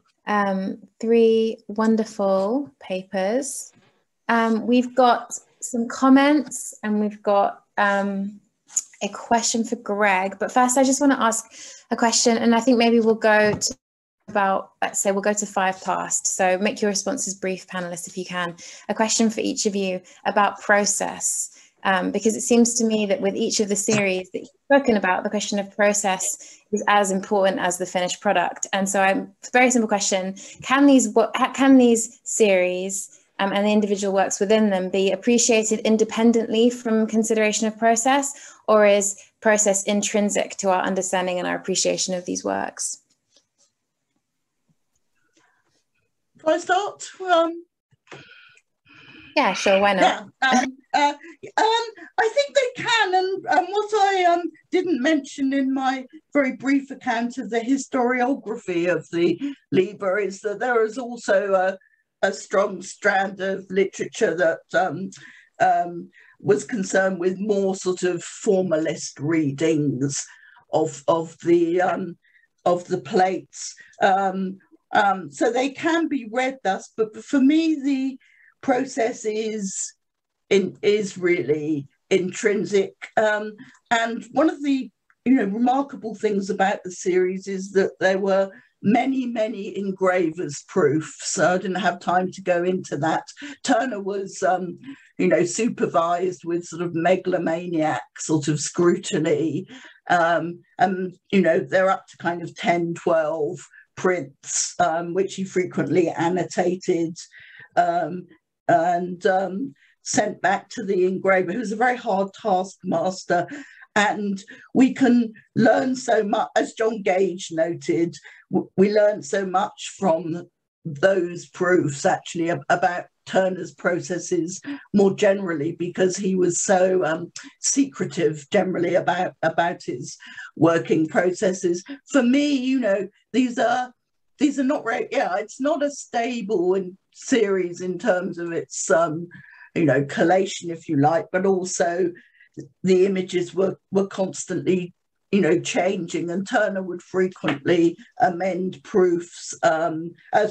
[SPEAKER 1] 3 wonderful papers. We've got some comments and we've got a question for Greg. But first, I just want to ask a question, and I think maybe we'll go to about, let's say we'll go to 5 past. So make your responses brief, panelists, if you can. A question for each of you about process. Because it seems to me that with each of the series that you've spoken about, the question of process is as important as the finished product. And so very simple question, can these series and the individual works within them be appreciated independently from consideration of process, or is process intrinsic to our understanding and our appreciation of these works?
[SPEAKER 4] Can I start?
[SPEAKER 1] Yeah, sure, why not?
[SPEAKER 4] Yeah, I think they can, and what I didn't mention in my very brief account of the historiography of the Liber is that there is also a strong strand of literature that was concerned with more sort of formalist readings of the plates. So they can be read thus, but for me the process is really intrinsic. And one of the remarkable things about the series is that there were many engravers' proofs. So I didn't have time to go into that. Turner was supervised with sort of megalomaniac sort of scrutiny. And they're up to kind of 10, 12 prints, which he frequently annotated and sent back to the engraver, who was a very hard taskmaster. And we can learn so much, as John Gage noted, we learn so much from those proofs actually about Turner's processes more generally, because he was so secretive generally about his working processes. For me, these are not very, it's not a stable series in terms of its collation, if you like, but also the images were constantly changing, and Turner would frequently amend proofs, amend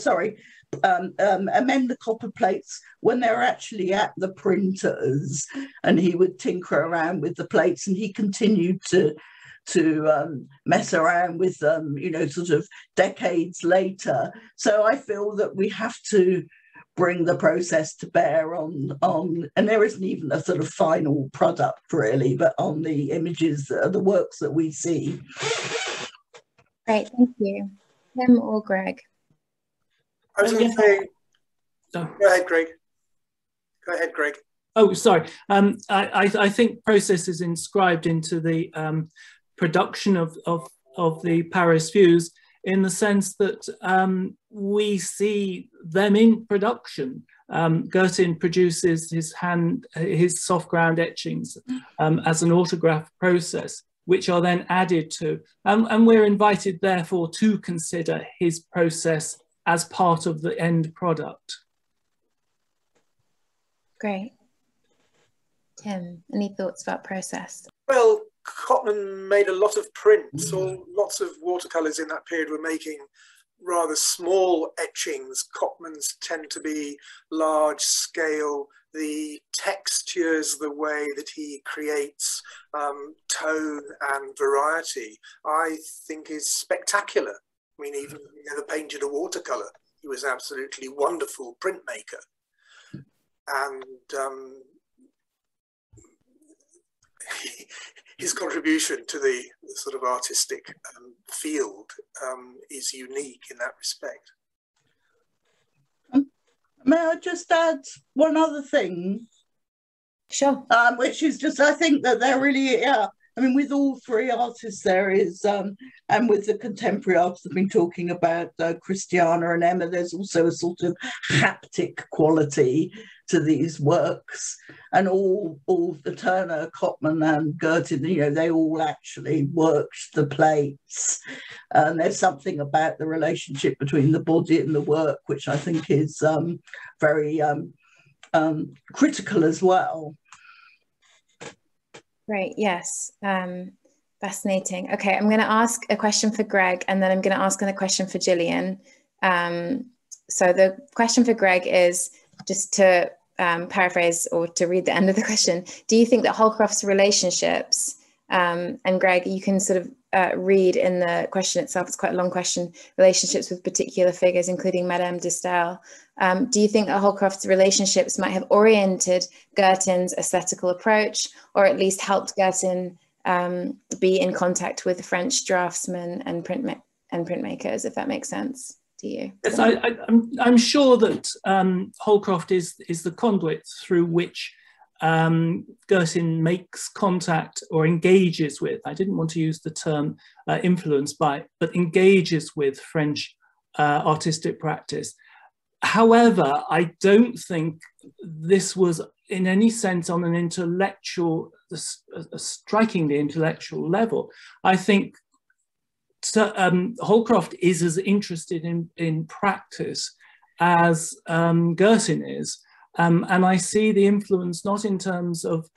[SPEAKER 4] the copper plates when they're actually at the printers, and he would tinker around with the plates, and he continued to mess around with them, sort of decades later. So I feel that we have to bring the process to bear on, and there isn't even a sort of final product really, but on the images, the works that we see.
[SPEAKER 1] Great, thank you. Tim or Greg?
[SPEAKER 3] I was going to say, go ahead, Greg. Go ahead, Greg.
[SPEAKER 2] Oh, sorry. I think process is inscribed into the production of the Paris views, in the sense that we see them in production. Girtin produces his soft ground etchings as an autograph process, which are then added to, and we're invited therefore to consider his process as part of the end product.
[SPEAKER 1] Great. Tim, any thoughts about process?
[SPEAKER 3] Well, Cotman made a lot of prints, or lots of watercolours in that period were making rather small etchings. Cotman's tend to be large scale. The textures, the way that he creates tone and variety, I think is spectacular. I mean, even if he never painted a watercolour, he was an absolutely wonderful printmaker. And his contribution to the sort of artistic field is unique in that respect.
[SPEAKER 4] May I just add one other thing?
[SPEAKER 1] Sure.
[SPEAKER 4] Which is just, I think that there really, I mean, with all three artists there is, and with the contemporary artists I've been talking about, Christiana and Emma, there's also a sort of haptic quality to these works. And all the Turner, Cotman and Girtin, they all actually worked the plates. And there's something about the relationship between the body and the work, which I think is very critical as well.
[SPEAKER 1] Great, yes, fascinating. Okay, I'm going to ask a question for Greg, and then I'm going to ask a question for Gillian. So the question for Greg is, just to paraphrase or to read the end of the question, do you think that Holcroft's relationships, and Greg, you can sort of read in the question itself, it's quite a long question, relationships with particular figures, including Madame de Staël. Do you think that Holcroft's relationships might have oriented Girtin's aesthetical approach, or at least helped Girtin be in contact with French draftsmen and printmakers, if that makes sense to you?
[SPEAKER 2] Yes, I'm sure that Holcroft is the conduit through which Girtin makes contact or engages with, I didn't want to use the term influenced by, but engages with French artistic practice. However, I don't think this was in any sense on an intellectual, a strikingly intellectual level. I think Holcroft is as interested in practice as Girtin is, and I see the influence not in terms of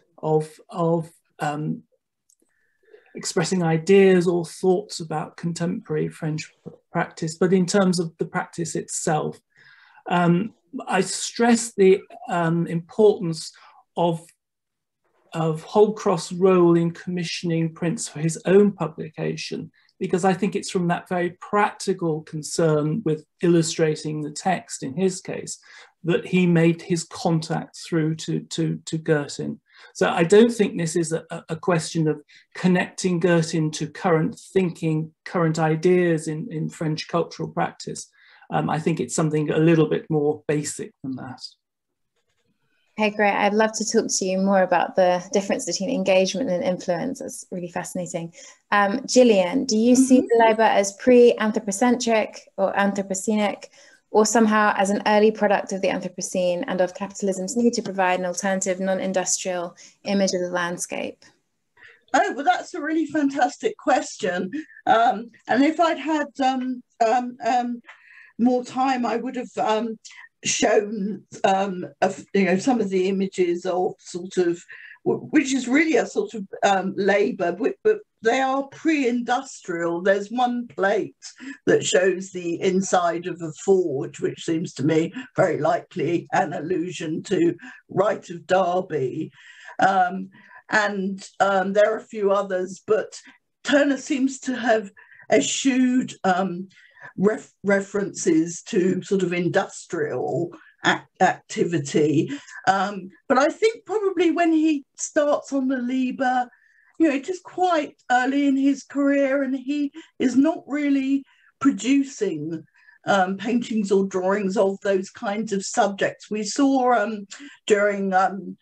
[SPEAKER 2] expressing ideas or thoughts about contemporary French practice, but in terms of the practice itself. I stress the importance of Holcroft's role in commissioning prints for his own publication, because I think it's from that very practical concern with illustrating the text in his case that he made his contact through to Girtin. So I don't think this is a question of connecting Girtin to current thinking, current ideas in French cultural practice. I think it's something a little bit more basic than that.
[SPEAKER 1] Okay, great. I'd love to talk to you more about the difference between engagement and influence. It's really fascinating. Gillian, do you see the Liber as pre-anthropocentric or anthropocenic, or somehow as an early product of the Anthropocene and of capitalism's need to provide an alternative non-industrial image of the landscape?
[SPEAKER 4] Oh, well, that's a really fantastic question. And if I'd had more time, I would have shown some of the images of sort of, which is really a sort of labour, but they are pre-industrial. There's one plate that shows the inside of a forge, which seems to me very likely an allusion to Right of Derby. And there are a few others, but Turner seems to have eschewed references to sort of industrial activity. But I think probably when he starts on the Liber, it is quite early in his career, and he is not really producing paintings or drawings of those kinds of subjects. We saw during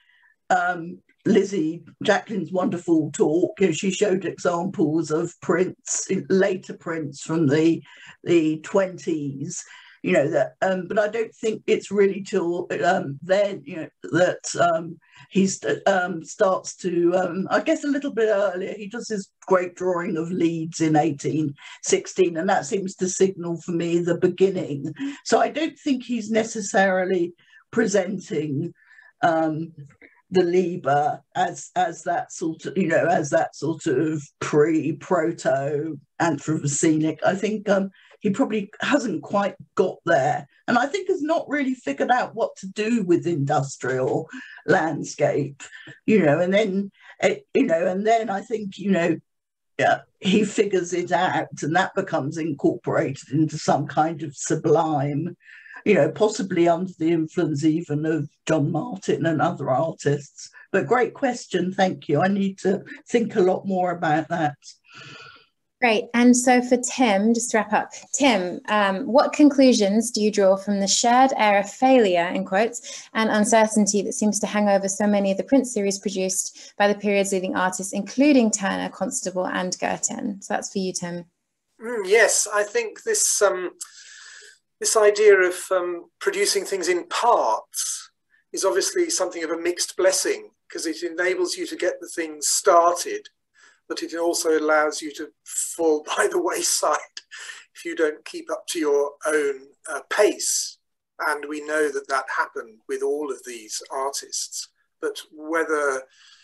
[SPEAKER 4] Jacqueline's wonderful talk, she showed examples of prints, later prints from the 20s, but I don't think it's really till then, that he starts to, I guess a little bit earlier, he does his great drawing of Leeds in 1816, and that seems to signal for me the beginning. So I don't think he's necessarily presenting the Liber as that sort of, as that sort of proto Anthropocenic. I think he probably hasn't quite got there, and I think has not really figured out what to do with industrial landscape, and then I think he figures it out, and that becomes incorporated into some kind of sublime, possibly under the influence even of John Martin and other artists. But great question, thank you. I need to think a lot more about that.
[SPEAKER 1] Great. And so for Tim, just to wrap up, Tim, what conclusions do you draw from the shared air of failure, in quotes, and uncertainty that seems to hang over so many of the print series produced by the period's leading artists, including Turner, Constable, and Girtin? So that's for you, Tim.
[SPEAKER 3] Yes, I think this idea of producing things in parts is obviously something of a mixed blessing, because it enables you to get the things started, but it also allows you to fall by the wayside if you don't keep up to your own pace. And we know that that happened with all of these artists. But whether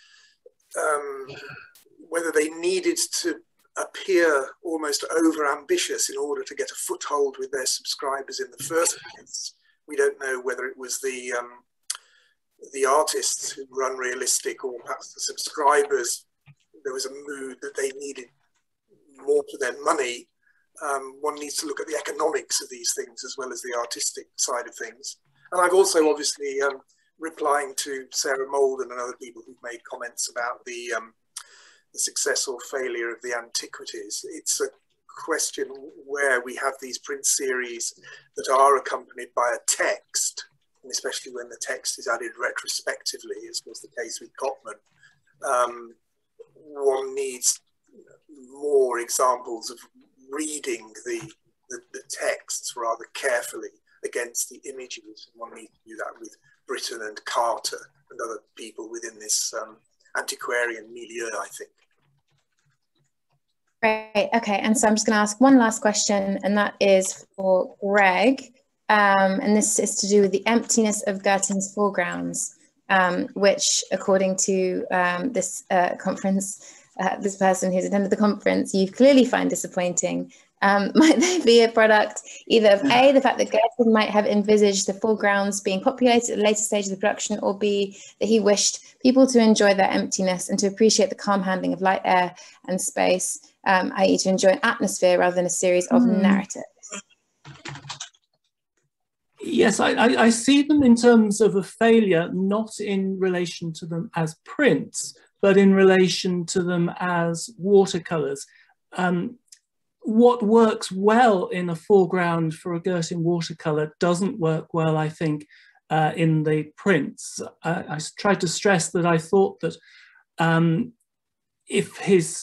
[SPEAKER 3] they needed to appear almost over-ambitious in order to get a foothold with their subscribers in the first place, we don't know whether it was the artists who were unrealistic, or perhaps the subscribers. There was a mood that they needed more for their money. One needs to look at the economics of these things as well as the artistic side of things. And I've also obviously, replying to Sarah Molden and other people who've made comments about the success or failure of the Antiquities. It's a question where we have these print series that are accompanied by a text, and especially when the text is added retrospectively, as was the case with Cotman. One needs more examples of reading the texts rather carefully against the images. And one needs to do that with Britton and Carter and other people within this antiquarian milieu, I think.
[SPEAKER 1] Great, okay, and so I'm just going to ask one last question, and that is for Greg, and this is to do with the emptiness of Girtin's foregrounds, which, according to this conference, this person who's attended the conference, you clearly find disappointing. Might there be a product either of A, the fact that Girtin might have envisaged the foregrounds being populated at a later stage of the production, or B, that he wished people to enjoy their emptiness and to appreciate the calm handling of light, air and space, i.e. to enjoy an atmosphere rather than a series of narratives?
[SPEAKER 2] Yes, I see them in terms of a failure, not in relation to them as prints, but in relation to them as watercolours. What works well in a foreground for a Girtin watercolour doesn't work well, I think, in the prints. I tried to stress that I thought that if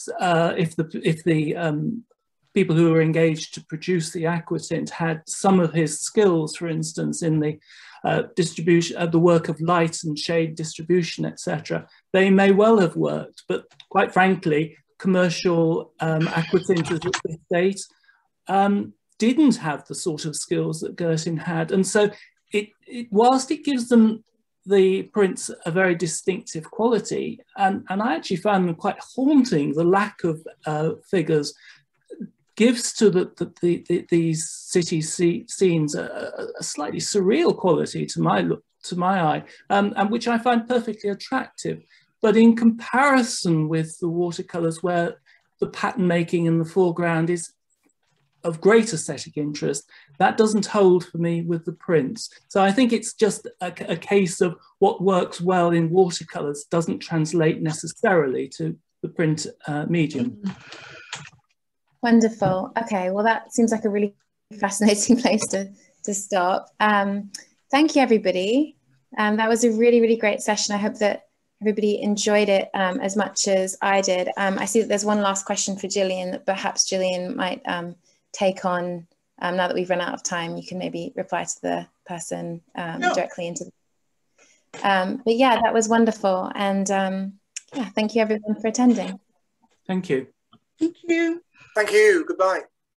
[SPEAKER 2] the people who were engaged to produce the aquatint had some of his skills, for instance, in the distribution, the work of light and shade distribution, etc., they may well have worked. But quite frankly, commercial aquatinters at this date didn't have the sort of skills that Girtin had. And so whilst it gives them, the prints, a very distinctive quality, and I actually found them quite haunting, the lack of figures gives to these city scenes a slightly surreal quality to my eye, and which I find perfectly attractive. But in comparison with the watercolours, where the pattern making in the foreground is of great aesthetic interest, that doesn't hold for me with the prints. So I think it's just a case of what works well in watercolours doesn't translate necessarily to the print medium.
[SPEAKER 1] Wonderful. Okay, well, that seems like a really fascinating place to stop. Thank you, everybody. That was a really, really great session. I hope that everybody enjoyed it as much as I did. I see that there's one last question for Gillian that perhaps Gillian might take on. Now that we've run out of time, you can maybe reply to the person directly into the... but yeah, that was wonderful. And yeah, thank you everyone for attending.
[SPEAKER 2] Thank you.
[SPEAKER 4] Thank you.
[SPEAKER 3] Thank you. Goodbye.